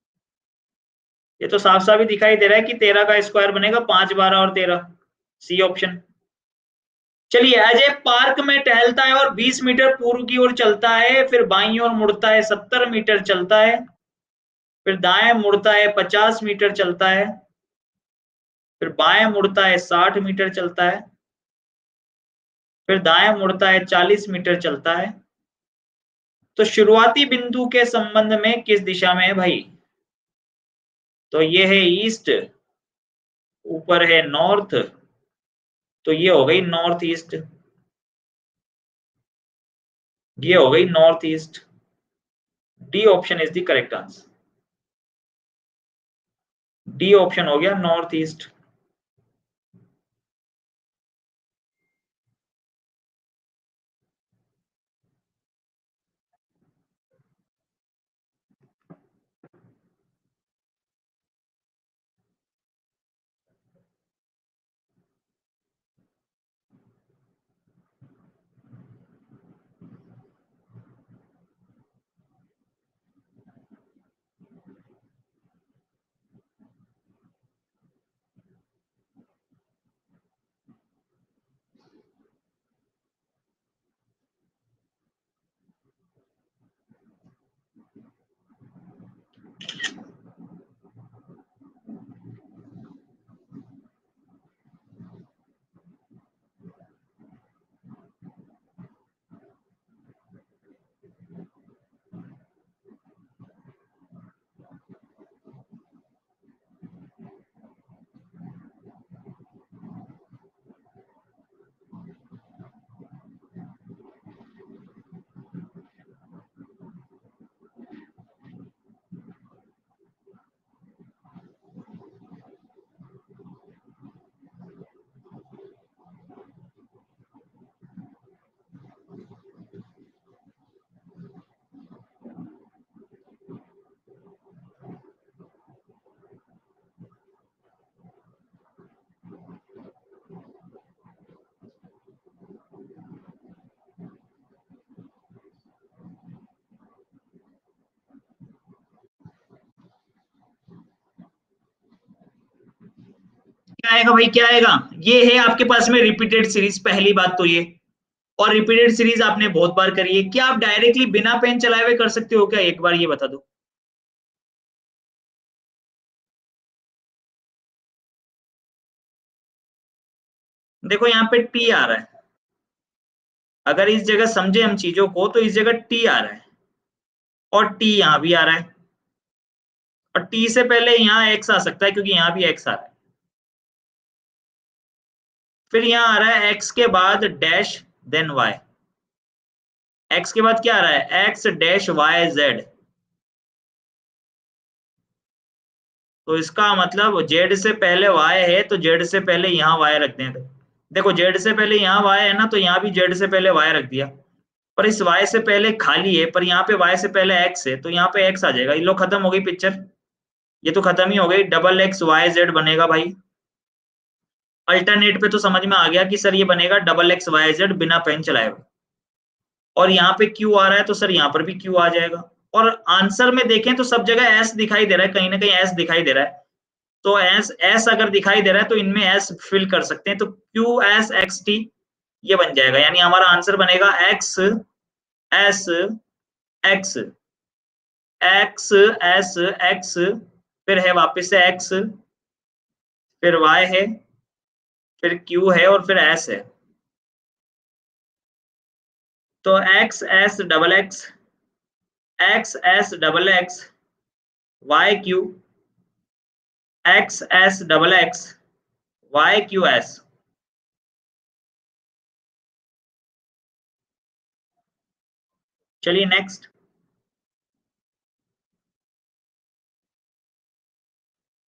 ये तो साफ साफ ही दिखाई दे रहा है कि तेरह का स्क्वायर बनेगा पांच, बारह और तेरह। C option. चलिए, अजय पार्क में टहलता है और बीस मीटर पूर्व की ओर चलता है, फिर बाईं ओर मुड़ता है, सत्तर मीटर चलता है, फिर दाएं मुड़ता है, पचास मीटर चलता है, फिर बाएं मुड़ता है, साठ मीटर चलता है, फिर दाएं मुड़ता है, चालीस मीटर चलता है। तो शुरुआती बिंदु के संबंध में किस दिशा में है भाई? तो ये है ईस्ट, ऊपर है नॉर्थ, तो ये हो गई नॉर्थ ईस्ट, ये हो गई north east. D option is the correct answer. D option हो गया नॉर्थ ईस्ट। क्या आएगा भाई, क्या आएगा? ये है आपके पास में रिपीटेड सीरीज, पहली बात तो ये। और रिपीटेड सीरीज आपने बहुत बार करी है। क्या आप डायरेक्टली बिना पेन चलाए हुए कर सकते हो क्या? एक बार ये बता दो। देखो यहाँ पे टी आ रहा है, अगर इस जगह समझे हम चीजों को तो इस जगह टी आ रहा है, और टी यहाँ भी आ रहा है, और टी से पहले यहाँ एक्स आ सकता है क्योंकि यहाँ भी एक्स आ रहा है। फिर यहाँ आ रहा है एक्स के बाद डैश, देन वाई। एक्स के बाद क्या आ रहा है? X dash Y Z. तो इसका मतलब जेड से पहले वाई है, तो जेड से पहले यहाँ वाई रख दें। देखो जेड से पहले यहाँ वाई है ना, तो यहाँ भी जेड से पहले वाई रख दिया। पर इस वाई से पहले खाली है, पर यहाँ पे वाई से पहले एक्स है, तो यहाँ पे एक्स आ जाएगा। ये लो, खत्म हो गई पिक्चर। ये तो खत्म ही हो गई। डबल एक्स वाई जेड बनेगा भाई। अल्टरनेट पे तो समझ में आ गया कि सर ये बनेगा डबल एक्स वाई जेड बिना पेन चलाए हुए। और यहाँ पे क्यू आ रहा है, तो सर यहाँ पर भी क्यू आ जाएगा। और आंसर में देखें तो सब जगह एस दिखाई दे रहा है, कहीं ना कहीं एस दिखाई दे रहा है। तो एस एस अगर दिखाई दे रहा है तो इनमें एस फिल कर सकते हैं, तो क्यू एस एक्स टी ये बन जाएगा। यानी हमारा आंसर बनेगा X S X, X S X, फिर है वापस से एक्स, फिर वाई है, फिर क्यू है, और फिर एस है। तो X S double X, X S double X, Y Q, X S double X, Y Q S. चलिए नेक्स्ट।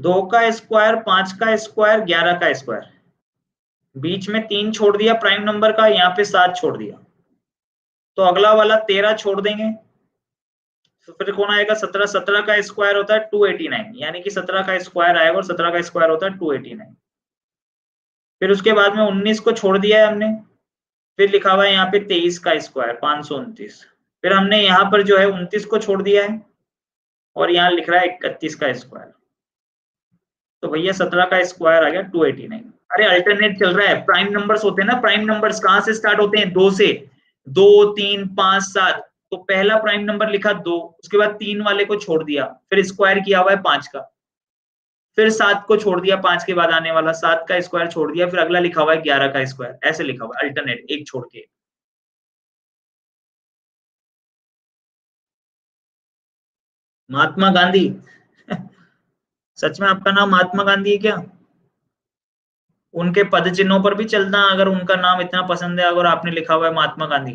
दो का स्क्वायर, पांच का स्क्वायर, ग्यारह का स्क्वायर, बीच में तीन छोड़ दिया प्राइम नंबर का, यहाँ पे सात छोड़ दिया, तो अगला वाला तेरह छोड़ देंगे, तो फिर कौन आएगा सत्रह, सत्रह का स्क्वायर होता है टू एटी नाइन, यानी कि सत्रह का स्क्वायर आएगा और सत्रह का स्क्वायर होता है टू एटी नाइन। फिर उसके बाद में उन्नीस को छोड़ दिया है हमने, फिर लिखा हुआ है यहाँ पे तेईस का स्क्वायर पांच सौ उनतीस, फिर हमने यहाँ पर जो है उनतीस को छोड़ दिया है और यहाँ लिख रहा है इकतीस का स्क्वायर, तो भैया सत्रह का स्क्वायर आ गया टू एटी नाइन। अरे अल्टरनेट चल रहा है, प्राइम नंबर्स होते हैं ना, प्राइम नंबर्स कहां से स्टार्ट होते हैं, दो से, दो तीन पांच सात, तो पहला प्राइम नंबर लिखा दो, उसके बाद तीन वाले को छोड़ दिया, फिर स्क्वायर किया हुआ है पांच का, फिर सात को छोड़ दिया, पांच के बाद आने वाला सात का स्क्वायर छोड़ दिया, फिर अगला लिखा हुआ है ग्यारह का स्क्वायर, ऐसे लिखा हुआ है अल्टरनेट एक छोड़ के। महात्मा गांधी सच में आपका नाम महात्मा गांधी है क्या? उनके पद चिन्हों पर भी चलना, अगर उनका नाम इतना पसंद है, अगर आपने लिखा हुआ है Mahatma Gandhi.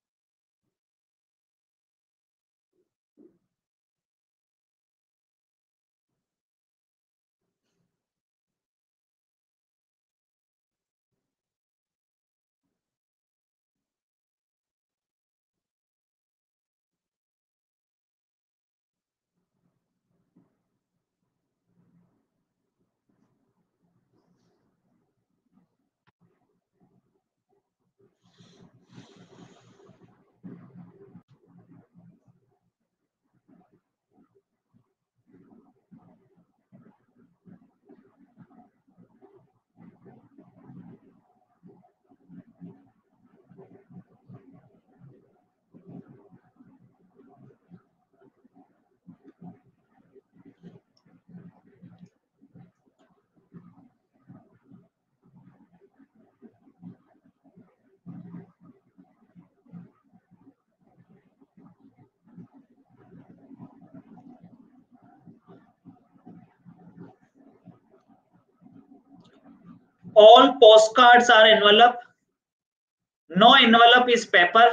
All postcards are envelope. No envelope is paper.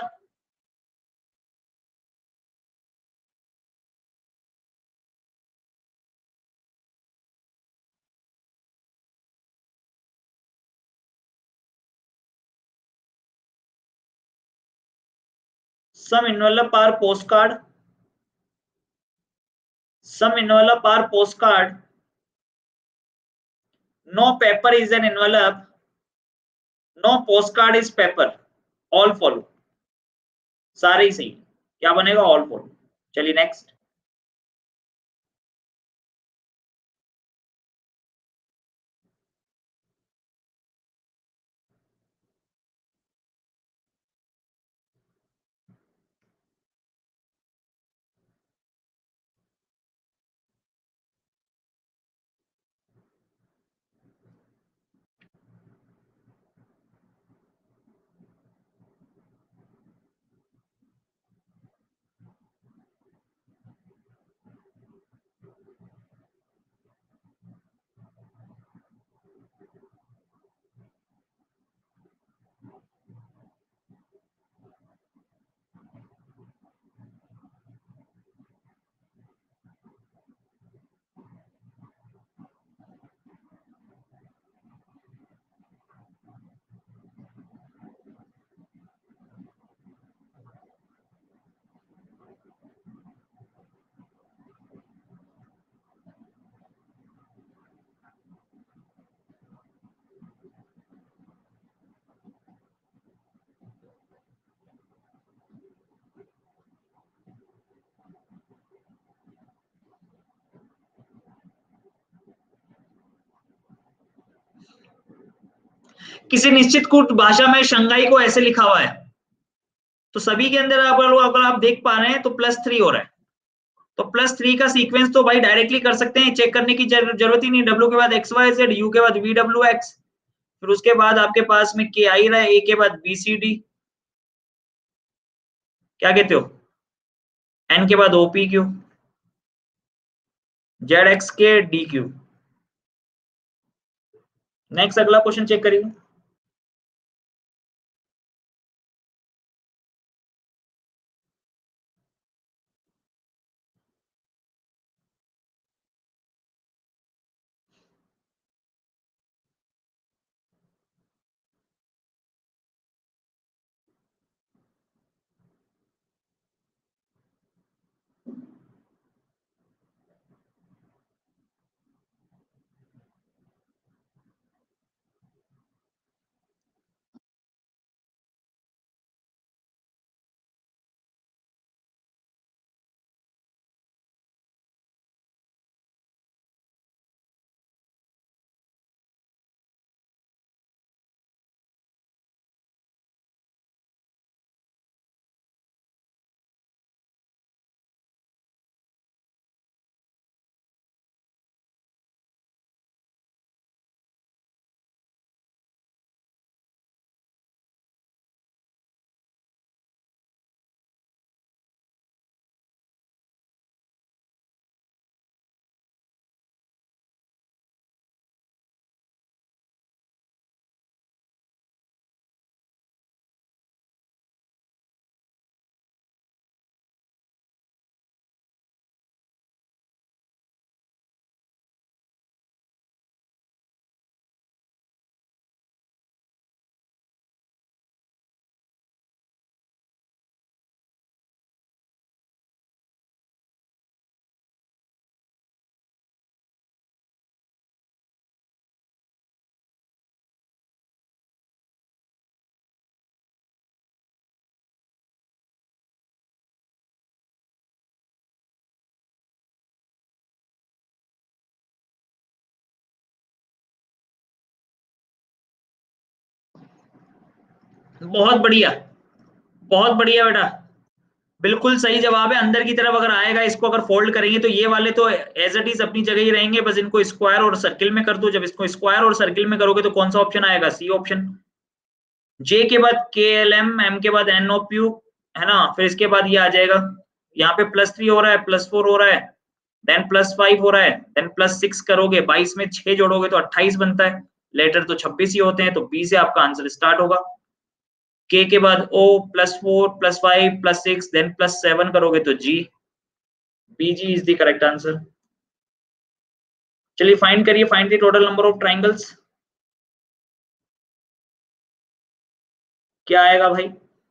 Some envelope are postcard. Some envelope are postcard. No paper is an envelope. No postcard is paper. All follow. सारे ही सही। क्या बनेगा? All follow। चलिए नेक्स्ट। किसी निश्चित कूट भाषा में शंघाई को ऐसे लिखा हुआ है, तो सभी के अंदर अगर अगर आप देख पा रहे हैं तो प्लस थ्री हो रहा है, तो प्लस थ्री का सीक्वेंस तो भाई डायरेक्टली कर सकते हैं, चेक करने की जरूरत ही नहीं। डब्ल्यू के बाद एक्स वाई जेड, यू के बाद वी डब्ल्यू एक्स, फिर उसके बाद आपके पास में के आई रहा है, ए के बाद बी सी डी, क्या कहते हो, एन के बाद O P Q, Z X K D Q. Next अगला क्वेश्चन चेक करिए। बहुत बढ़िया, बहुत बढ़िया बेटा, बिल्कुल सही जवाब है। अंदर की तरफ अगर आएगा, इसको अगर फोल्ड करेंगे तो ये वाले तो एज इट इज अपनी जगह ही रहेंगे, बस इनको स्क्वायर और सर्किल में कर दो। जब इसको स्क्वायर और सर्किल में करोगे तो कौन सा ऑप्शन आएगा? C option. जे के बाद के एल एम, एम के बाद एन ओ प्यू, है ना, फिर इसके बाद ये आ जाएगा, यहाँ पे प्लस थ्री हो रहा है, प्लस फोर हो रहा है, देन प्लस फाइव हो रहा है, देन प्लस सिक्स करोगे, बाईस में छह जोड़ोगे तो अट्ठाईस बनता है, लेटर तो छब्बीस ही होते हैं, तो बी से आपका आंसर स्टार्ट होगा। के के बाद O, plus four, plus five, plus six, then plus seven करोगे तो G, B G is the correct answer. चलिए फाइंड करिए, find the total number of triangles. क्या आएगा भाई?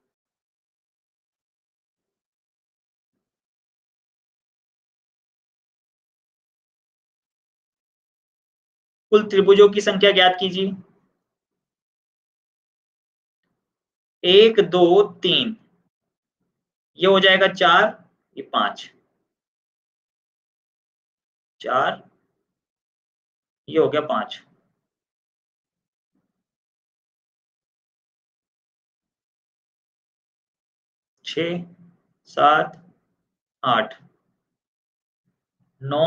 कुल त्रिभुजों की संख्या ज्ञात कीजिए। एक, दो, तीन, ये हो जाएगा चार, ये पांच, चार, ये हो गया पांच, छ, सात, आठ, नौ,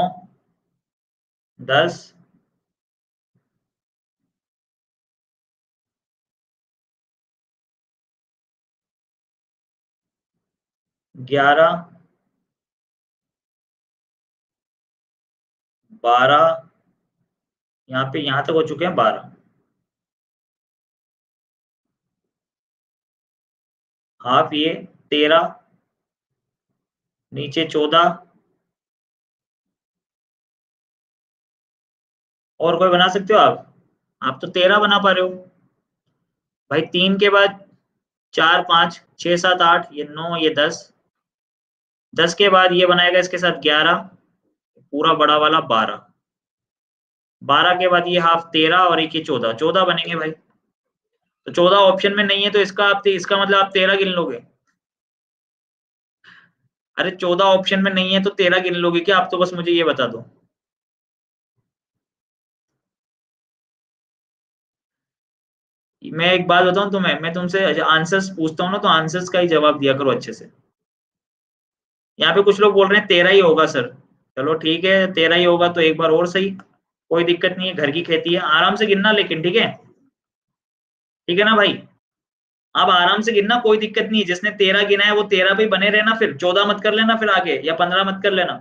दस, ग्यारह, बारह, यहाँ पे यहां तक हो चुके हैं बारह, हाफ ये तेरह, नीचे चौदह, और कोई बना सकते हो आप? आप तो तेरह बना पा रहे हो भाई। तीन के बाद चार, पांच, छह, सात, आठ, ये नौ, ये दस, दस के बाद ये बनाएगा इसके साथ ग्यारह, पूरा बड़ा वाला बारह, बारह के बाद ये हाफ तेरह, और एक ये चौदह, चौदह बनेंगे भाई। तो चौदह ऑप्शन में नहीं है, तो इसका आप इसका मतलब आप तेरह गिन लोगे? अरे चौदह ऑप्शन में नहीं है तो तेरह गिन लोगे क्या? आप तो बस मुझे ये बता दो। मैं एक बात बताऊं तुम्हें, मैं तुमसे आंसर्स पूछता हूँ ना, तो आंसर्स का ही जवाब दिया करो अच्छे से। यहाँ पे कुछ लोग बोल रहे हैं तेरह ही होगा सर। चलो ठीक है, तेरह ही होगा तो एक बार और सही, कोई दिक्कत नहीं है, घर की खेती है, आराम से गिनना लेकिन, ठीक है? ठीक है ना भाई? अब आराम से गिनना, कोई दिक्कत नहीं है, जिसने तेरह गिना है वो तेरह पे बने रहना, फिर चौदह मत कर लेना, फिर आगे या पंद्रह मत कर लेना।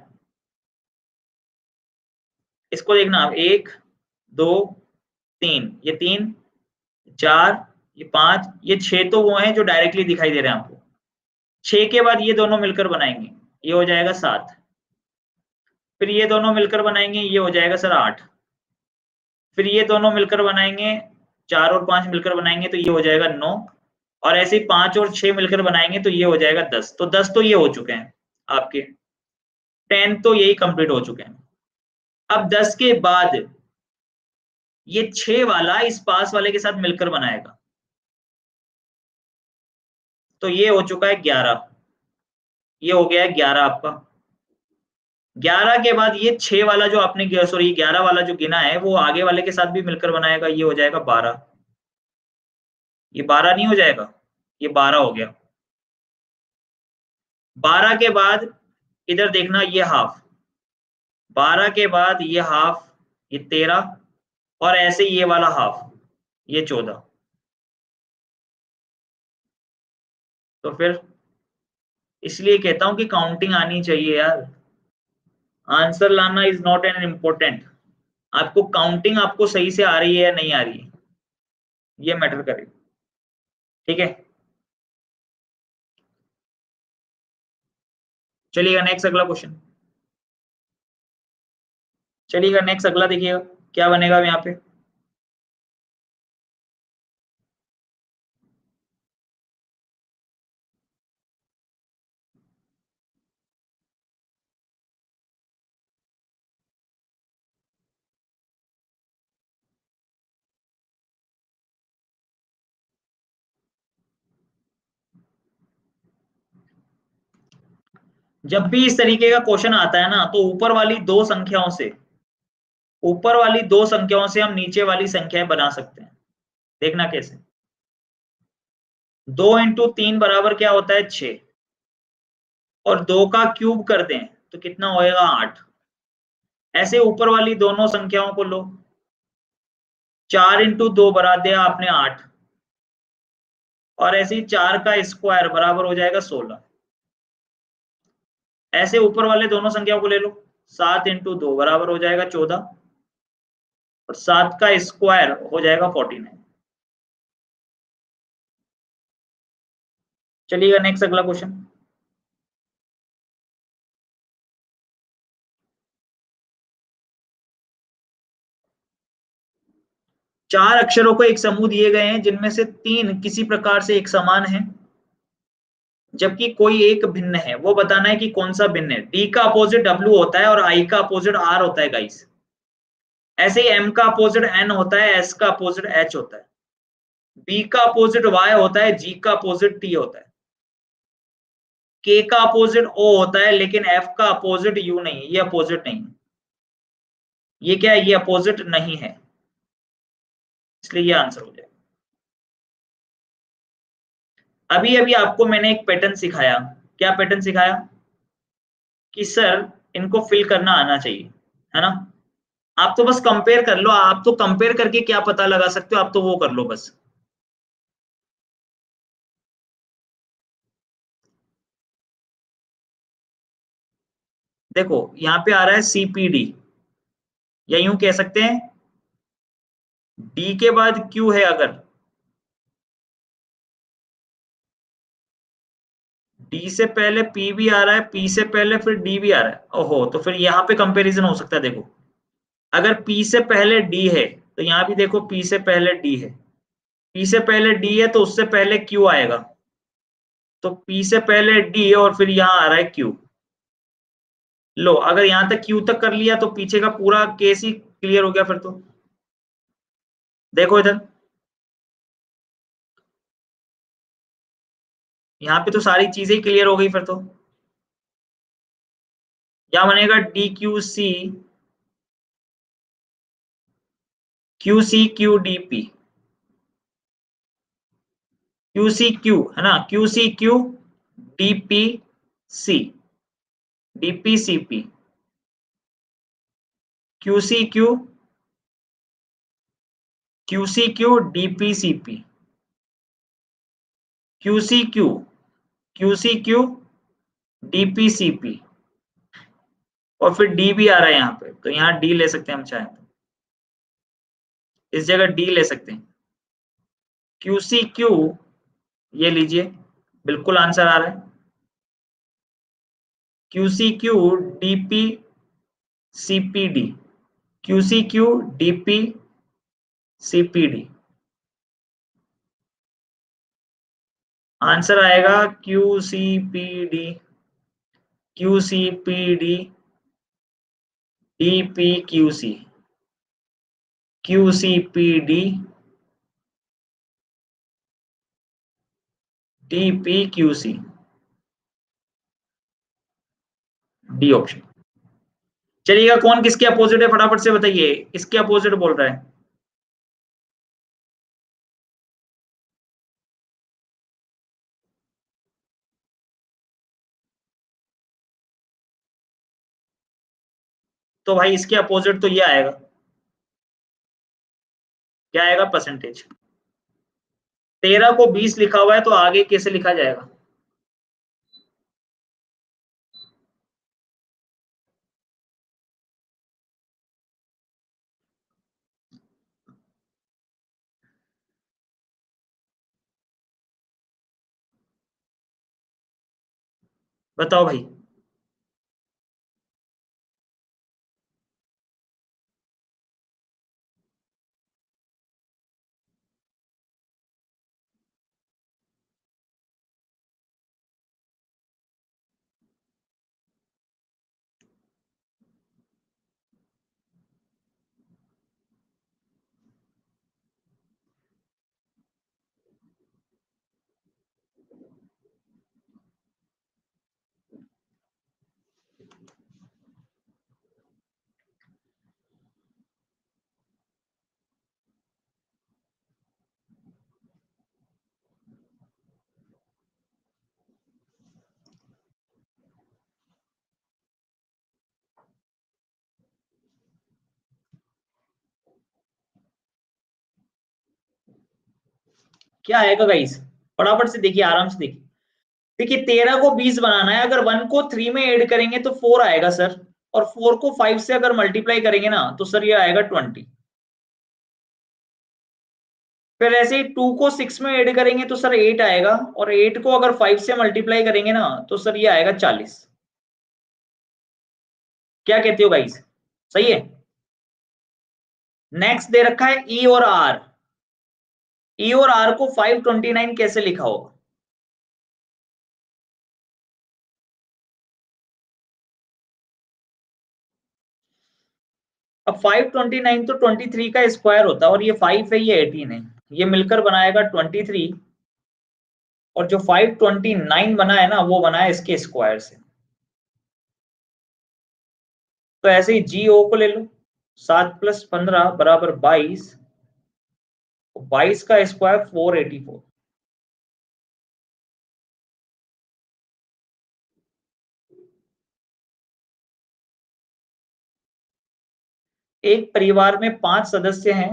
इसको देखना आप, एक, दो, तीन, ये तीन, चार, ये पांच, ये छह तो वो हैं जो डायरेक्टली दिखाई दे रहे हैं आपको। छह के बाद ये दोनों मिलकर बनाएंगे, ये हो जाएगा सात, फिर ये दोनों मिलकर बनाएंगे, ये हो जाएगा सर आठ, फिर ये दोनों मिलकर बनाएंगे, चार और पांच मिलकर बनाएंगे तो ये हो जाएगा नौ, और ऐसे ही पांच और छह मिलकर बनाएंगे तो ये हो जाएगा दस। तो दस तो ये हो चुके हैं आपके, टेन तो यही कंप्लीट हो चुके हैं। अब दस के बाद ये छह वाला इस पास वाले के साथ मिलकर बनाएगा, तो ये हो चुका है ग्यारह, ये हो गया है ग्यारह आपका। ग्यारह के बाद ये छह वाला जो आपने, सॉरी ग्यारह वाला जो गिना है वो आगे वाले के साथ भी मिलकर बनाएगा, ये हो जाएगा बारह, ये बारह नहीं हो जाएगा? ये बारह हो गया। बारह के बाद इधर देखना, ये हाफ, बारह के बाद ये हाफ, ये तेरह, और ऐसे ये वाला हाफ, ये चौदह। तो फिर इसलिए कहता हूं कि काउंटिंग आनी चाहिए यार, आंसर लाना इज नॉट एन इम्पोर्टेंट, आपको काउंटिंग आपको सही से आ रही है या नहीं आ रही है, ये मैटर करे, ठीक है? चलिएगा नेक्स्ट अगला क्वेश्चन, चलिएगा नेक्स्ट अगला देखिएगा क्या बनेगा यहाँ पे। जब भी इस तरीके का क्वेश्चन आता है ना, तो ऊपर वाली दो संख्याओं से, ऊपर वाली दो संख्याओं से हम नीचे वाली संख्याएं बना सकते हैं। देखना कैसे। दो इंटू तीन बराबर क्या होता है? छह। और दो का क्यूब कर दें तो कितना होएगा? आठ। ऐसे ऊपर वाली दोनों संख्याओं को लो, चार इंटू दो बरा दिया आपने आठ, और ऐसे ही चार का स्क्वायर बराबर हो जाएगा सोलह। ऐसे ऊपर वाले दोनों संख्याओं को ले लो, सात इंटू दो बराबर हो जाएगा चौदह, और सात का स्क्वायर हो जाएगा फोर्टी नाइन। चलिएगा नेक्स्ट अगला क्वेश्चन। चार अक्षरों को एक समूह दिए गए हैं जिनमें से तीन किसी प्रकार से एक समान है, जबकि कोई एक भिन्न है। वो बताना है कि कौन सा भिन्न है। डी का अपोजिट डब्ल्यू होता है और आई का अपोजिट आर होता है गाइस। ऐसे ही एम का अपोजिट एन होता है, एस का अपोजिट एच होता है, बी का अपोजिट वाई होता है, जी का अपोजिट टी होता है, के का अपोजिट ओ होता है, लेकिन एफ का अपोजिट यू नहीं है। ये अपोजिट नहीं है। ये क्या है? ये अपोजिट नहीं है, इसलिए ये आंसर हो जाएगा। अभी अभी आपको मैंने एक पैटर्न सिखाया। क्या पैटर्न सिखाया? कि सर इनको फिल करना आना चाहिए, है ना? आप तो बस कंपेयर कर लो। आप तो कंपेयर करके क्या पता लगा सकते हो, आप तो वो कर लो बस। देखो यहाँ पे आ रहा है सीपीडी, या यूं कह सकते हैं डी के बाद क्यू है। अगर डी से पहले पी भी आ रहा है, पी से पहले फिर डी भी आ रहा है, ओहो, तो फिर यहाँ पे कंपैरिजन हो सकता है। देखो अगर पी से पहले डी है तो यहाँ भी देखो पी से पहले डी है, पी से पहले डी है तो उससे पहले क्यू आएगा, तो पी से पहले डी और फिर यहाँ आ रहा है क्यू। लो अगर यहां तक क्यू तक कर लिया तो पीछे का पूरा केस ही क्लियर हो गया फिर तो। देखो इधर, यहाँ पे तो सारी चीजें ही क्लियर हो गई फिर तो। क्या बनेगा? D Q C, Q C Q D P, Q C Q, है ना? Q C Q D P C, D P C P, Q C Q, Q C Q D P C P, Q C Q, Q C Q D P C P, और फिर डी भी आ रहा है यहाँ पे, तो यहाँ डी ले सकते हैं हम चाहें तो। इस जगह डी ले सकते हैं। क्यू सी क्यू, ये लीजिए, बिल्कुल आंसर आ रहा है। Q C Q D P C P D, Q C Q D P C P D, answer आएगा Q C P D, Q C P D D P Q C, Q C P D D P Q C, D option. चलिएगा, कौन किसके अपोजिट है फटाफट से बताइए। किसके अपोजिट बोल रहा है? तो भाई इसके अपोजिट तो ये आएगा। क्या आएगा? परसेंटेज। तेरह को बीस लिखा हुआ है तो आगे कैसे लिखा जाएगा? बताओ भाई। क्या आएगा गाइस, फटाफट से देखिए, आराम से देखिए। देखिए तेरह को बीस बनाना है, अगर वन को थ्री में ऐड करेंगे तो फोर आएगा सर, और फोर को फाइव से अगर मल्टीप्लाई करेंगे ना तो सर ये आएगा ट्वेंटी। फिर ऐसे ही टू को सिक्स में ऐड करेंगे तो सर एट आएगा, और एट को अगर फाइव से मल्टीप्लाई करेंगे ना तो सर ये आएगा चालीस। क्या कहते हो गाइस, सही है। नेक्स्ट दे रखा है ई और आर। ई और आर को फाइव ट्वेंटी नाइन कैसे लिखा होगा? अब फाइव ट्वेंटी नाइन तो ट्वेंटी थ्री का स्क्वायर होता है, और ये फाइव है, ये एटीन है, ये मिलकर बनाएगा ट्वेंटी थ्री, और जो फाइव ट्वेंटी नाइन बना है ना वो बना है इसके स्क्वायर से। तो ऐसे ही जी ओ को ले लो, सात प्लस पंद्रह बराबर बाईस, बाईस का स्क्वायर फोर एटी फोर। एक परिवार में पांच सदस्य हैं।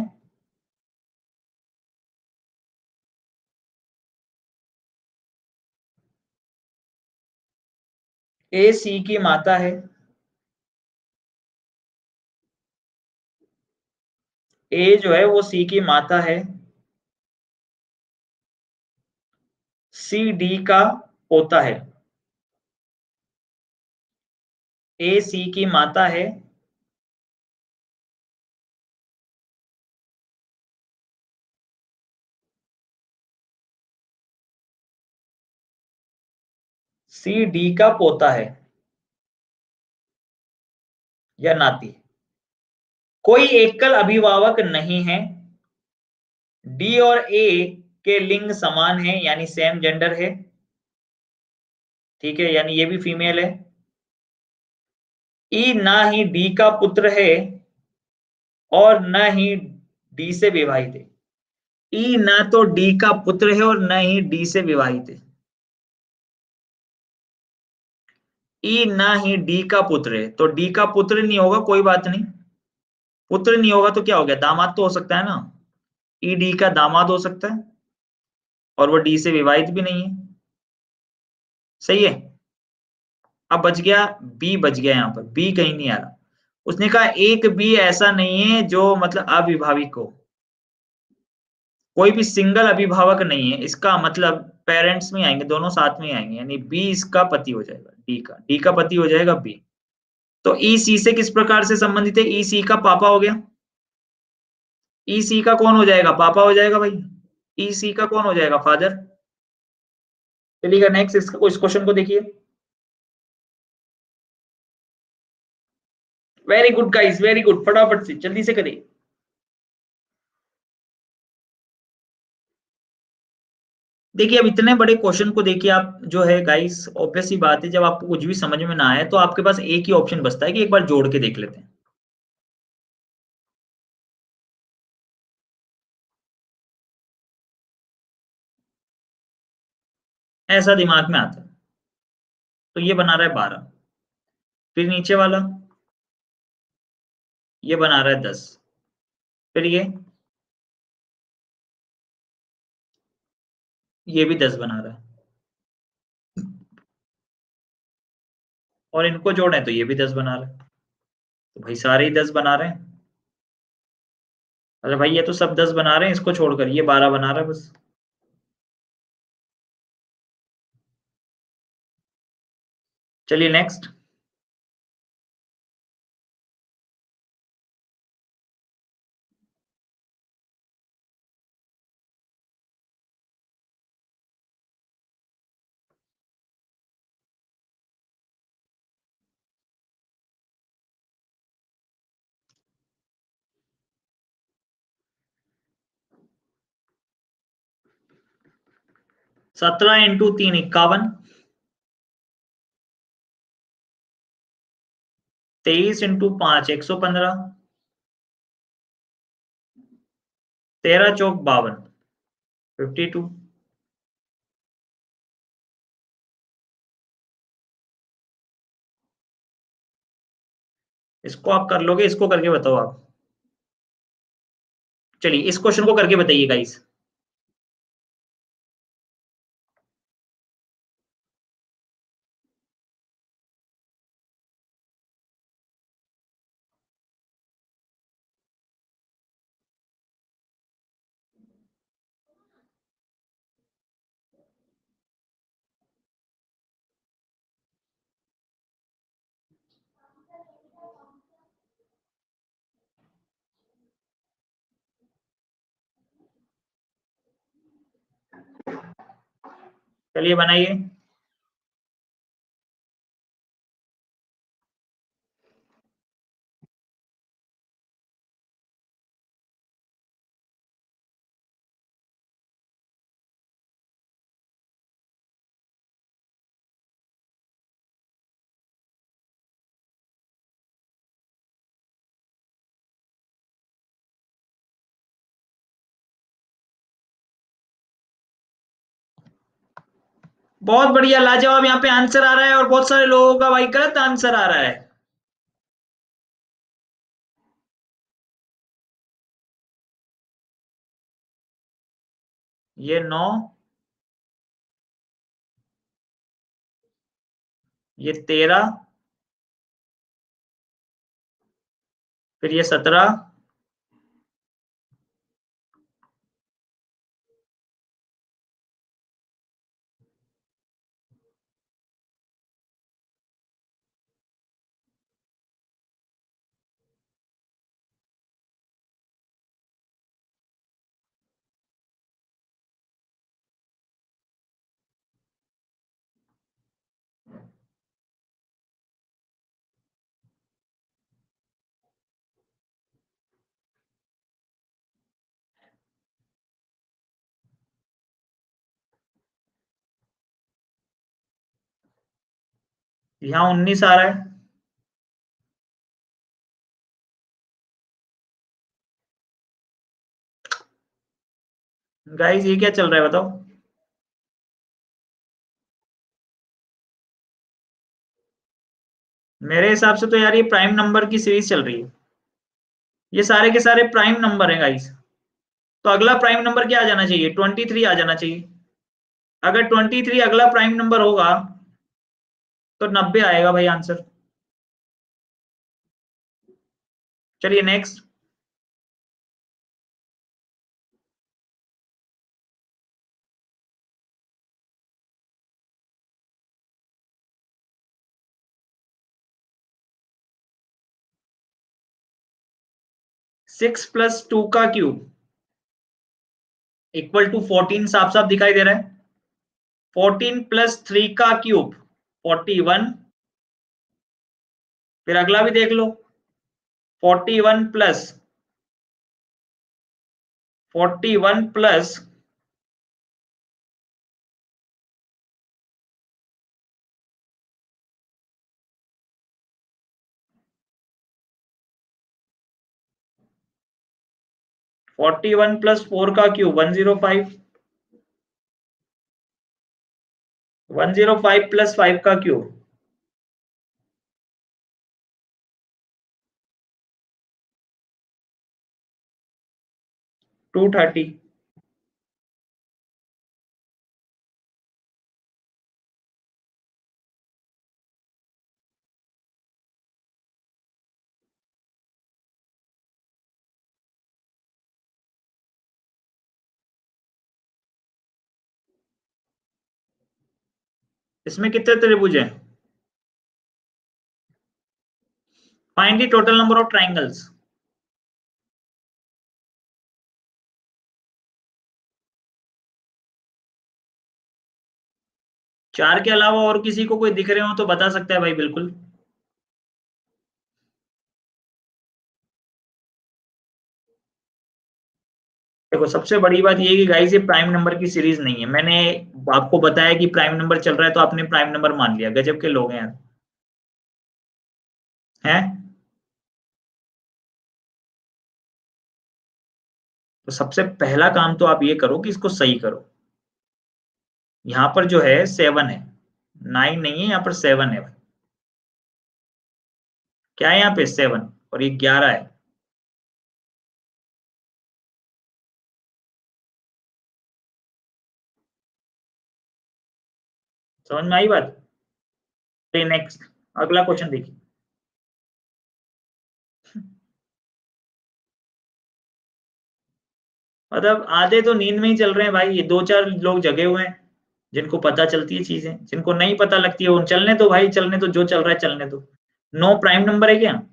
ए सी की माता है, ए जो है वो सी की माता है, सी डी का पोता है। ए सी की माता है, सी डी का पोता है या नाती। कोई एकल अभिभावक नहीं है। डी और ए के लिंग समान है, यानी सेम जेंडर है, ठीक है, यानी ये भी फीमेल है। ई ना ही डी का पुत्र है और न ही डी से विवाहित है। ई ना तो डी का पुत्र है और न ही डी से विवाहित है। ई ना ही डी का पुत्र है, तो डी का पुत्र नहीं होगा, कोई बात नहीं। पुत्र नहीं होगा तो क्या हो गया, दामाद तो हो सकता है ना। ई डी का दामाद हो सकता है, और वो डी से विवाहित भी नहीं है। सही है। अब बच गया बी, बच गया, यहाँ पर बी कहीं नहीं आ रहा। उसने कहा एक भी ऐसा नहीं है जो मतलब अविभाविक हो, कोई भी सिंगल अभिभावक नहीं है, इसका मतलब पेरेंट्स में आएंगे, दोनों साथ में आएंगे, यानी बी इसका पति हो जाएगा, डी का डी का पति हो जाएगा बी। तो ई सी से किस प्रकार से संबंधित है, ई सी का पापा हो गया। ई सी का कौन हो जाएगा, पापा हो जाएगा भाई। ई सी का कौन हो जाएगा, फादर। चलिएगा नेक्स्ट, इसका इस क्वेश्चन को देखिए। Very good guys, very good, फटाफट से जल्दी से करिए। देखिए अब इतने बड़े क्वेश्चन को देखिए आप, जो है गाइस ऑब्वियस सी बात है, जब आपको कुछ भी समझ में ना आए तो आपके पास एक ही ऑप्शन बचता है कि एक बार जोड़ के देख लेते हैं। ऐसा दिमाग में आता है। तो ये बना रहा है बारह, फिर नीचे वाला ये बना रहा है दस, फिर ये ये भी दस बना रहा है, और इनको जोड़े तो ये भी दस बना रहा है। तो भाई सारे ही दस बना रहे हैं। अरे भाई ये तो सब दस बना रहे हैं, इसको छोड़कर ये बारह बना रहा है बस। चलिए नेक्स्ट। सत्रह इंटू तीन इक्यावन, तेईस इंटू पांच एक सौ पंद्रह, तेरह चौक बावन, फिफ्टी टू। इसको आप कर लोगे, इसको करके बताओ आप। चलिए इस क्वेश्चन को करके बताइए गाइस। चलिए बनाइए। बहुत बढ़िया, लाजवाब। यहाँ पे आंसर आ रहा है और बहुत सारे लोगों का भाई गलत आंसर आ रहा है। ये नौ, ये तेरह, फिर ये सत्रह, यहाँ उन्नीस आ रहा है। गाइस ये क्या चल रहा है बताओ। मेरे हिसाब से तो यार ये प्राइम नंबर की सीरीज चल रही है। ये सारे के सारे प्राइम नंबर हैं गाइस। तो अगला प्राइम नंबर क्या आ जाना चाहिए? ट्वेंटी थ्री आ जाना चाहिए। अगर ट्वेंटी थ्री अगला प्राइम नंबर होगा तो नब्बे आएगा भाई आंसर। चलिए नेक्स्ट। सिक्स प्लस टू का क्यूब इक्वल टू फोर्टीन, साफ साफ दिखाई दे रहा है। फोर्टीन प्लस थ्री का क्यूब फोर्टी वन। फिर अगला भी देख लो। Forty one plus forty one plus forty one plus four का cube one zero five. One zero five plus five का क्यूब टू थर्टी। इसमें कितने त्रिभुज हैं? Find the total number of triangles. चार के अलावा और किसी को कोई दिख रहे हो तो बता सकता है भाई, बिल्कुल। देखो सबसे बड़ी बात ये है कि गाइस ये प्राइम नंबर की सीरीज नहीं है। मैंने आपको बताया कि प्राइम नंबर चल रहा है तो आपने प्राइम नंबर मान लिया। गजब के लोग हैं यार। हैं? तो सबसे पहला काम तो आप ये करो कि इसको सही करो। यहाँ पर जो है सेवन है, नाइन नहीं है, यहाँ पर सेवन है। क्या है यहाँ पे? सेवन। और ये ग्यारह है। समझ में आई बात? नेक्स्ट, अगला क्वेश्चन देखिए। मतलब आधे तो नींद में ही चल रहे हैं भाई। ये दो चार लोग जगे हुए हैं जिनको पता चलती है चीजें, जिनको नहीं पता लगती है उन चलने दो भाई, चलने दो, जो चल रहा है चलने दो। नो प्राइम नंबर है क्या?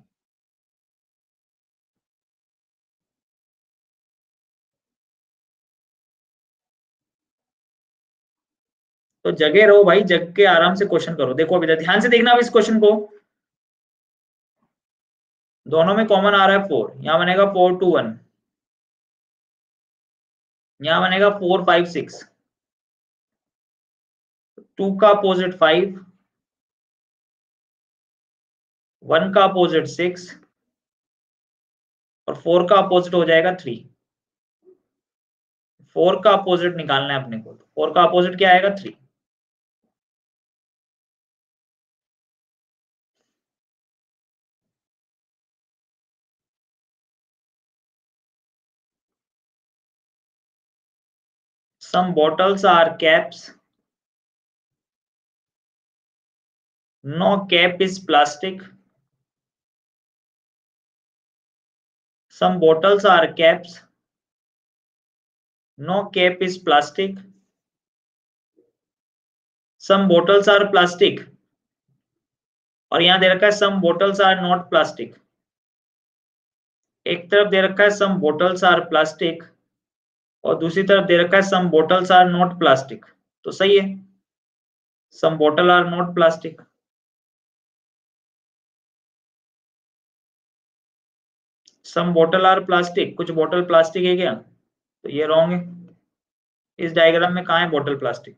तो जगे रहो भाई, जग के आराम से क्वेश्चन करो। देखो अभी ध्यान से देखना अब इस क्वेश्चन को, दोनों में कॉमन आ रहा है फोर, यहां बनेगा फोर टू वन, यहां बनेगा फोर फाइव सिक्स, टू का अपोजिट फाइव, वन का अपोजिट सिक्स, और फोर का अपोजिट हो जाएगा थ्री। फोर का अपोजिट निकालना है अपने को, फोर का अपोजिट क्या आएगा? Three. Some bottles are caps. No cap is plastic. Some bottles are caps. No cap is plastic. Some bottles are plastic. और यहां दे रखा है some bottles are not plastic. एक तरफ दे रखा है some bottles are plastic और दूसरी तरफ दे रखा है some bottles are not plastic. तो सही है, some bottle are not plastic. Some bottle are plastic. कुछ बोतल प्लास्टिक है क्या? तो ये रॉन्ग है। इस डायग्राम में कहाँ है बोतल प्लास्टिक?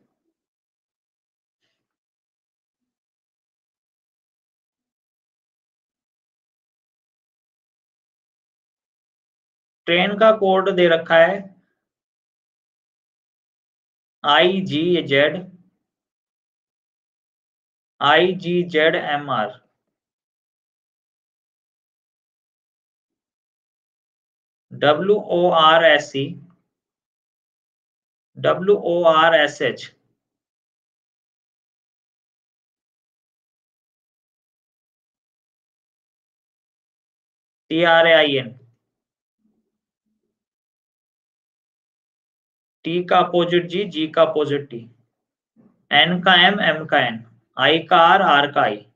ट्रेन का कोड दे रखा है I G Z, I G Z M R. W O R S C, W O R S H, T R A I N. T का अपोजिट जी, जी का अपोजिट टी, एन का एम, एम का एन, आई का आर, आर का आई।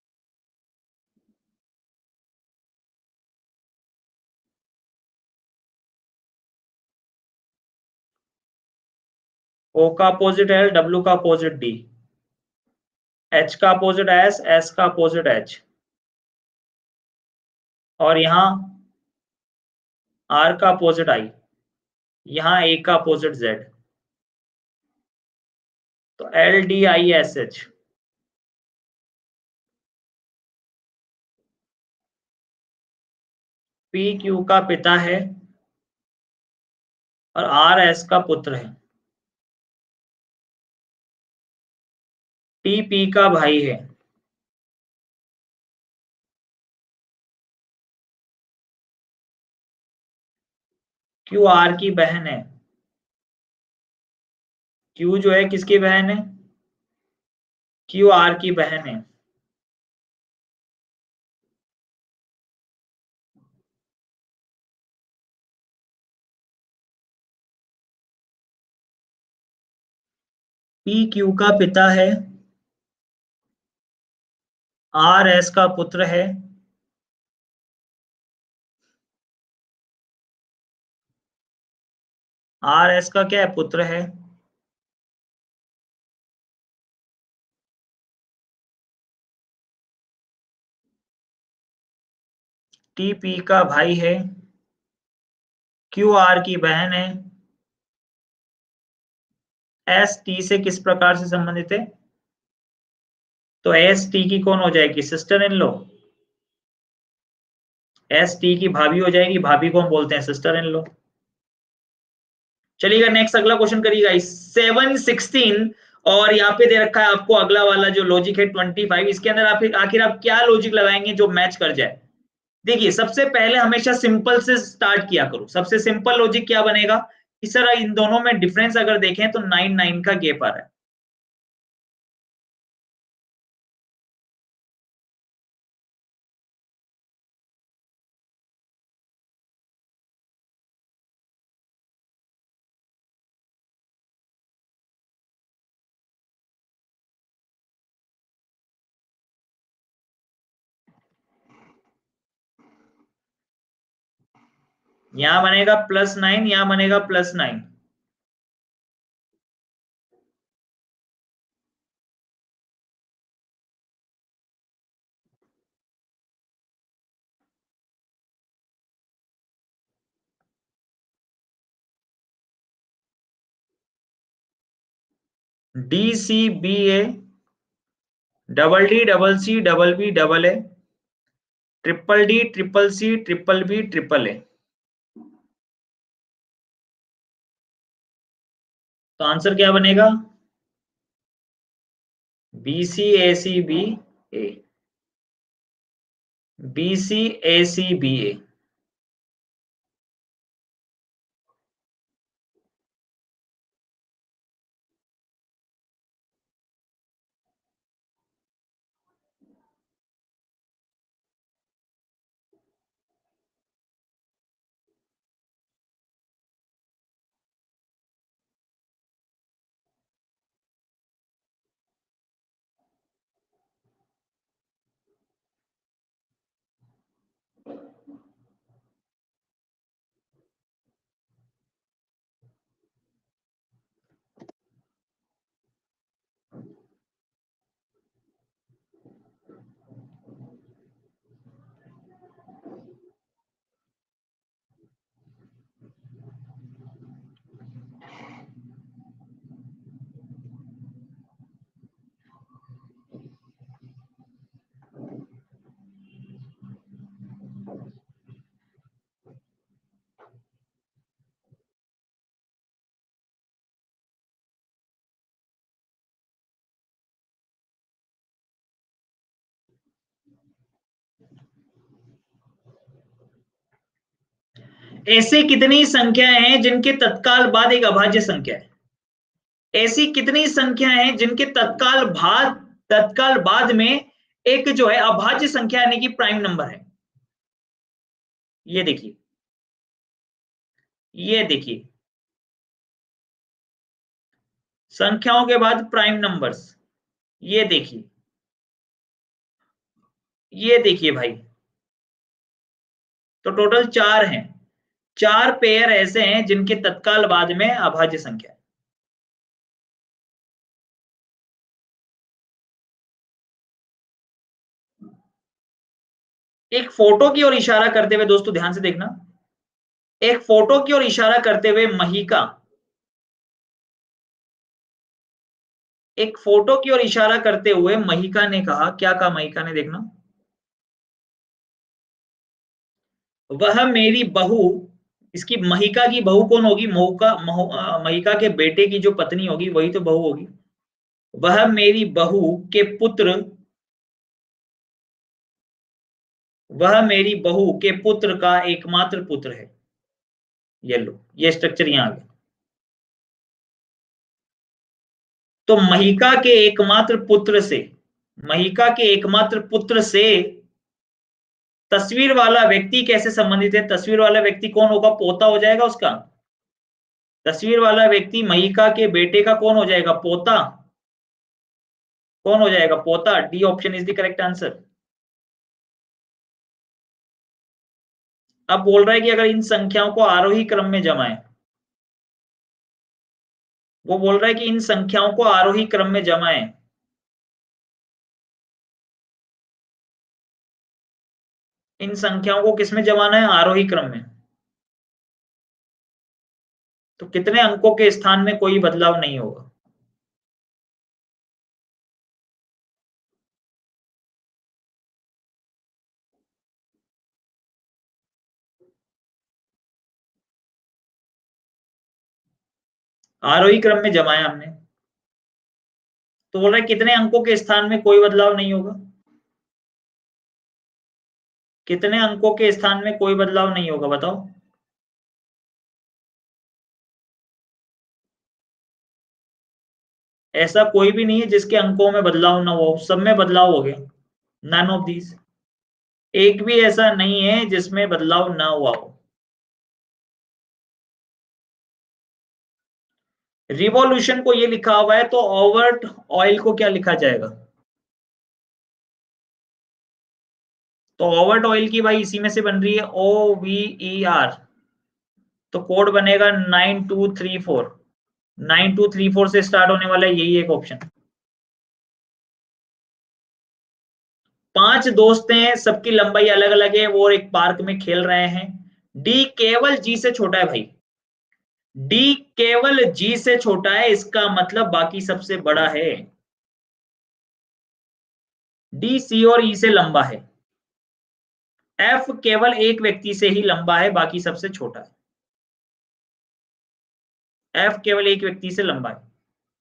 ओ का अपोजिट एल, डब्ल्यू का अपोजिट डी, एच का अपोजिट एस, एस का अपोजिट एच, और यहां आर का अपोजिट आई, यहां ए का अपोजिट जेड। तो L D I S H. P Q का पिता है और आर एस का पुत्र है। टी पी का भाई है। क्यू आर की बहन है। क्यू जो है किसकी बहन है? क्यू आर की बहन है। पी क्यू का पिता है, आर एस का पुत्र है, आर एस का क्या है? पुत्र है। टी पी का भाई है, क्यू आर की बहन है, एस टी से किस प्रकार से संबंधित है? तो एस टी की कौन हो जाएगी? Sister in law. S T की भाभी हो जाएगी, भाभी को हम बोलते हैं सिस्टर इन लॉ। चलिएगा नेक्स्ट अगला क्वेश्चन करिएगा, सेवन सिक्सटीन। और यहाँ पे दे रखा है आपको अगला वाला जो लॉजिक है ट्वेंटी फाइव। इसके अंदर आप आखिर आप क्या लॉजिक लगाएंगे जो मैच कर जाए? देखिए सबसे पहले हमेशा सिंपल से स्टार्ट किया करो। सबसे सिंपल लॉजिक क्या बनेगा कि सर इन दोनों में डिफरेंस अगर देखें तो नाइन नाइन का गैप आ रहा है। यहां बनेगा प्लस नाइन, यहां बनेगा plus nine. D C B A double D double C double B double A triple D triple C triple B triple A. तो आंसर क्या बनेगा? B C A C B A, B C A C B A. ऐसे कितनी संख्याएं हैं जिनके तत्काल बाद एक अभाज्य संख्या है? ऐसी कितनी संख्याएं हैं जिनके तत्काल बाद तत्काल बाद में एक जो है अभाज्य संख्या यानी कि प्राइम नंबर है? ये देखिए, ये देखिए संख्याओं के बाद प्राइम नंबर्स, ये देखिए, ये देखिए भाई, तो टोटल चार हैं। चार पेयर ऐसे हैं जिनके तत्काल बाद में अभाज्य संख्या है। एक फोटो की ओर इशारा करते हुए दोस्तों ध्यान से देखना, एक फोटो की ओर इशारा करते हुए महिका, एक फोटो की ओर इशारा करते हुए महिका ने कहा, क्या कहा महिका ने? देखना, वह मेरी बहू, इसकी महिका की बहू कौन होगी? महुका महिका के बेटे की जो पत्नी होगी वही तो बहू होगी। वह मेरी बहू के पुत्र, वह मेरी बहू के पुत्र का एकमात्र पुत्र है। ये लो, ये स्ट्रक्चर यहां आ गया। तो महिका के एकमात्र पुत्र से, महिका के एकमात्र पुत्र से तस्वीर वाला व्यक्ति कैसे संबंधित है? तस्वीर वाला व्यक्ति कौन होगा? पोता हो जाएगा उसका। तस्वीर वाला व्यक्ति महिका के बेटे का कौन हो जाएगा? पोता। कौन हो जाएगा? पोता। D option is the correct answer. अब बोल रहा है कि अगर इन संख्याओं को आरोही क्रम में जमाएं, वो बोल रहा है कि इन संख्याओं को आरोही क्रम में जमाएं, इन संख्याओं को किसमें जमाना है? आरोही क्रम में। तो कितने अंकों के स्थान में कोई बदलाव नहीं होगा? आरोही क्रम में जमाया हमने, तो बोल रहा है कितने अंकों के स्थान में कोई बदलाव नहीं होगा? कितने अंकों के स्थान में कोई बदलाव नहीं होगा बताओ? ऐसा कोई भी नहीं है जिसके अंकों में बदलाव ना हो, सब में बदलाव हो गया। नन ऑफ दीज, एक भी ऐसा नहीं है जिसमें बदलाव ना हुआ हो। रिवॉल्यूशन को ये लिखा हुआ है, तो ओवर्ट ऑयल को क्या लिखा जाएगा? तो ओवर्ट ऑयल की भाई इसी में से बन रही है, ओ वी ई आर, तो कोड बनेगा nine two three four. Nine two three four से स्टार्ट होने वाला है, यही एक ऑप्शन। पांच दोस्त हैं, सबकी लंबाई अलग अलग है, वो एक पार्क में खेल रहे हैं। डी केवल जी से छोटा है भाई। डी केवल जी से छोटा है, इसका मतलब बाकी सबसे बड़ा है। डी सी और ई से लंबा है। एफ केवल एक व्यक्ति से ही लंबा है, बाकी सबसे छोटा है। एफ केवल एक व्यक्ति से लंबा है,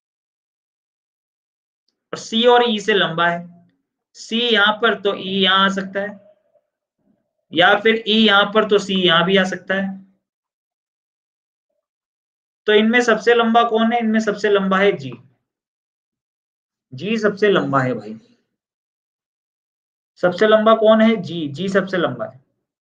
और सी और ई से लंबा है। सी यहां पर तो ई यहां आ सकता है, या फिर ई यहां पर तो सी यहां भी आ सकता है। तो इनमें सबसे लंबा कौन है? इनमें सबसे लंबा है जी। जी सबसे लंबा है भाई। सबसे लंबा कौन है? जी। जी सबसे लंबा है।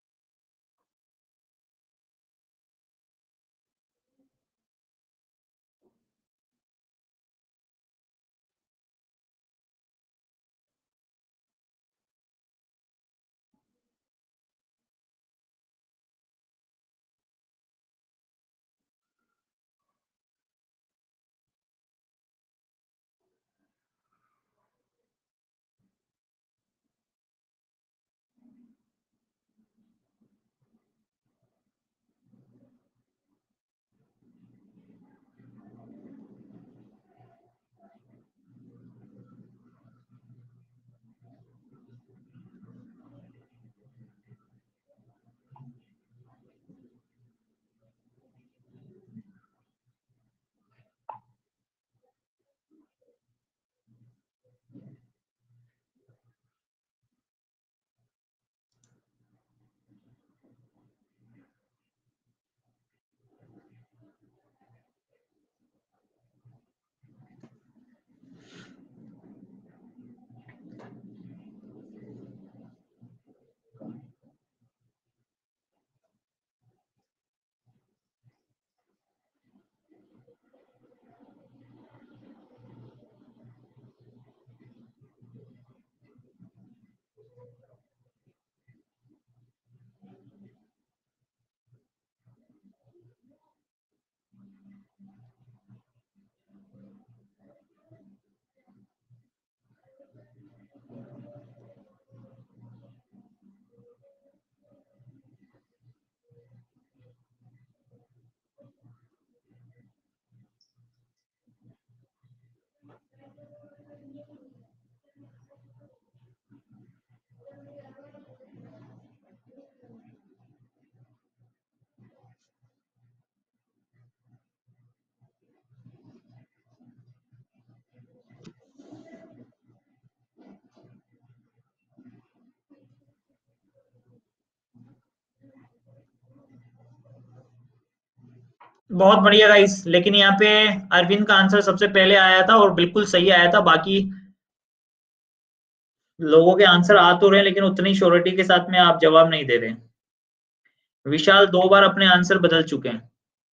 बहुत बढ़िया गाइस, लेकिन यहाँ पे अरविंद का आंसर सबसे पहले आया था और बिल्कुल सही आया था। बाकी लोगों के आंसर आ तो रहे हैं, लेकिन उतनी श्योरिटी के साथ में आप जवाब नहीं दे रहे। विशाल दो बार अपने आंसर बदल चुके हैं।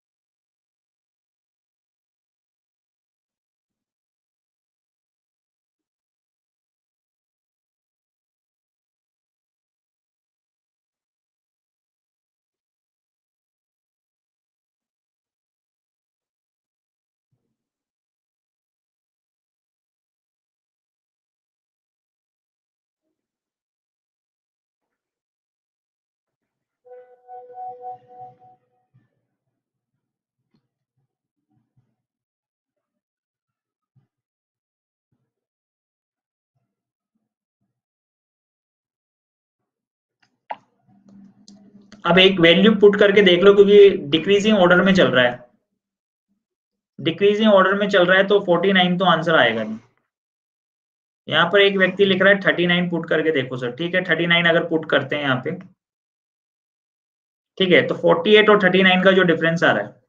अब एक वैल्यू पुट करके देख लो, क्योंकि डिक्रीजिंग ऑर्डर में चल रहा है। डिक्रीजिंग ऑर्डर में चल रहा है तो फोर्टी नाइन तो आंसर आएगा नहीं। यहाँ पर एक व्यक्ति लिख रहा है थर्टी नाइन, पुट करके देखो सर। ठीक है, थर्टी नाइन अगर पुट करते हैं यहाँ पे, ठीक है, तो फोर्टी एट और थर्टी नाइन का जो डिफरेंस आ रहा है,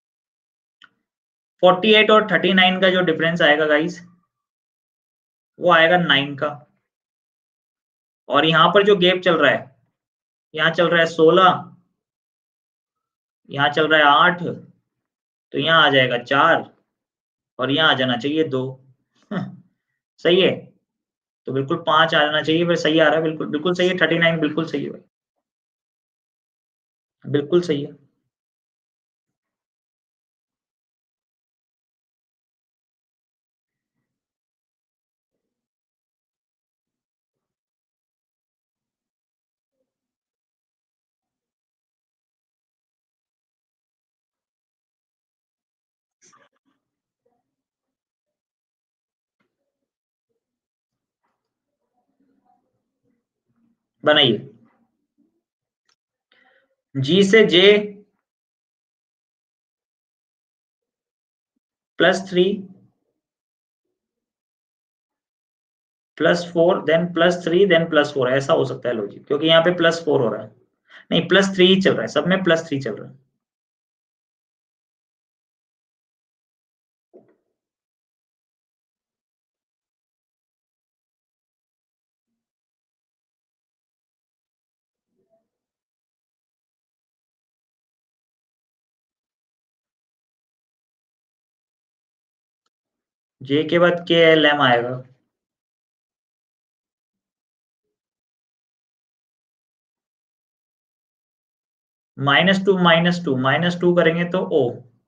फोर्टी एट और थर्टी नाइन का जो डिफरेंस आएगा गाइस, वो आएगा नाइन का। और यहाँ पर जो गैप चल रहा है, यहाँ चल रहा है सोलह, यहाँ चल रहा है आठ, तो यहाँ आ जाएगा चार, और यहाँ आ जाना चाहिए दो। सही है, तो बिल्कुल पांच आ जाना चाहिए। फिर सही आ रहा है, बिल्कुल बिल्कुल सही है। थर्टी नाइन बिल्कुल सही है भाई, बिल्कुल सही है। बनाइए। जी से J plus three plus four then plus three then plus four, ऐसा हो सकता है लॉजिक, क्योंकि यहाँ पे प्लस फोर हो रहा है, नहीं प्लस थ्री ही चल रहा है, सब में प्लस थ्री चल रहा है। जे के बाद के एल एम आएगा, minus two minus two minus two करेंगे तो ओ,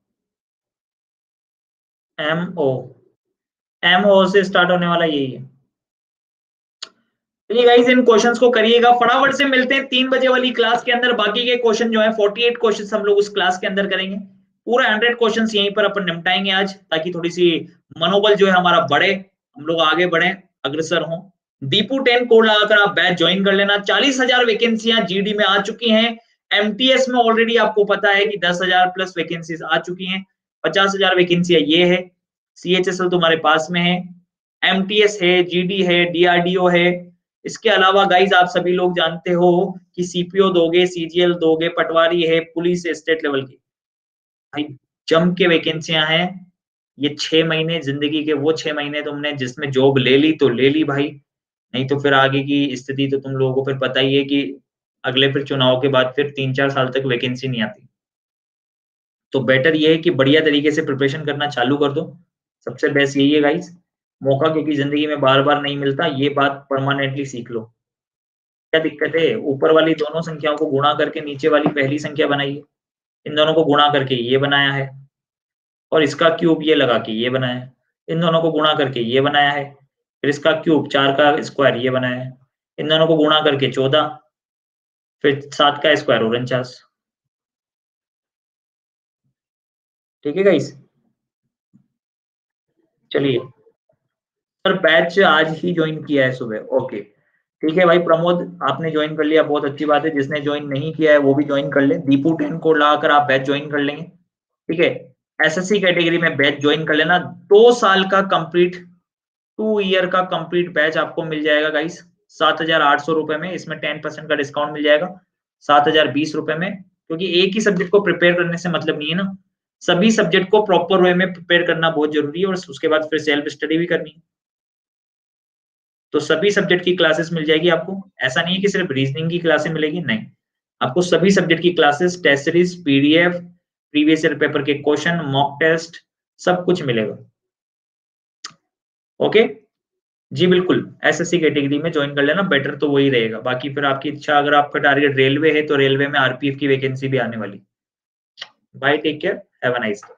एम ओ, एम ओ से स्टार्ट होने वाला यही है। चलिए गाइस, इन क्वेश्चंस को करिएगा, फटाफट से मिलते हैं तीन बजे वाली क्लास के अंदर। बाकी के क्वेश्चन जो है अड़तालीस क्वेश्चंस हम लोग उस क्लास के अंदर करेंगे, पूरा सौ क्वेश्चंस यहीं पर अपन निपटाएंगे आज, ताकि थोड़ी सी मनोबल जो है हमारा बढ़े, हम लोग आगे बढ़े, अग्रसर हों। दीपू टेन कोड लगाकर आप बैच ज्वाइन कर लेना। चालीस हजार वैकेंसियां जीडी में आ चुकी हैं। एमटीएस में ऑलरेडी आपको पता है कि दस हजार प्लस वैकेंसीज आ चुकी हैं। पचास हजार वैकेंसियां ये है। सीएचएसएल तुम्हारे पास में है, एमटीएस है, जीडी है, डीआरडीओ है। इसके अलावा गाइज आप सभी लोग जानते हो कि सीपीओ दोगे, सीजीएल दोगे, पटवारी है, पुलिस स्टेट लेवल की, भाई जम के वैकेंसियां हैं। ये छह महीने जिंदगी के वो छह महीने तुमने जिसमें जॉब ले ली तो ले ली भाई, नहीं तो फिर आगे की स्थिति तो तुम लोगों को फिर पता ही है कि अगले फिर चुनाव के बाद फिर तीन चार साल तक वैकेंसी नहीं आती। तो बेटर ये है कि बढ़िया तरीके से प्रिपरेशन करना चालू कर दो, सबसे बेस्ट यही है गाइज। मौका क्योंकि जिंदगी में बार बार नहीं मिलता, ये बात परमानेंटली सीख लो। क्या दिक्कत है, ऊपर वाली दोनों संख्याओं को गुणा करके नीचे वाली पहली संख्या बनाइए। इन दोनों को गुणा करके ये बनाया है, और इसका क्यूब ये लगा के ये बनाया है। इन दोनों को गुणा करके ये बनाया है, फिर इसका क्यूब चार का स्क्वायर ये बनाया है। इन दोनों को गुणा करके चौदह, फिर सात का स्क्वायर उनचास। ठीक है गाइस, चलिए। सर बैच आज ही ज्वाइन किया है सुबह, ओके ठीक है भाई। प्रमोद आपने ज्वाइन कर लिया, बहुत अच्छी बात है। जिसने ज्वाइन नहीं किया है वो भी ज्वाइन कर ले। दीपू टेन कोड लगाकर आप बैच ज्वाइन कर लेंगे, ठीक है। एसएससी कैटेगरी में बैच ज्वाइन कर लेना। दो साल का कंप्लीट, टू ईयर का कंप्लीट बैच आपको मिल जाएगा गाइस, सात हजार आठ सौ रुपए में। इसमें टेन परसेंट का डिस्काउंट मिल जाएगा, सात हजार बीस रुपए में। क्योंकि एक ही सब्जेक्ट को प्रिपेयर करने से मतलब नहीं है ना, सभी सब्जेक्ट को प्रॉपर वे में प्रिपेयर करना बहुत जरूरी है, और उसके बाद फिर सेल्फ स्टडी भी करनी है। तो सभी सब्जेक्ट की क्लासेस मिल जाएगी आपको। ऐसा नहीं है कि सिर्फ रीजनिंग की क्लासेस मिलेगी, नहीं, आपको सभी सब्जेक्ट की classes, test series, PDF, previous year paper के क्वेश्चन, मॉक टेस्ट, सब कुछ मिलेगा। ओके जी, बिल्कुल एसएससी कैटेगरी में ज्वाइन कर लेना, बेटर तो वही रहेगा। बाकी फिर आपकी इच्छा, अगर आपका टारगेट रेलवे है तो रेलवे में आरपीएफ की वैकेंसी भी आने वाली। Bye, take care, have a nice day.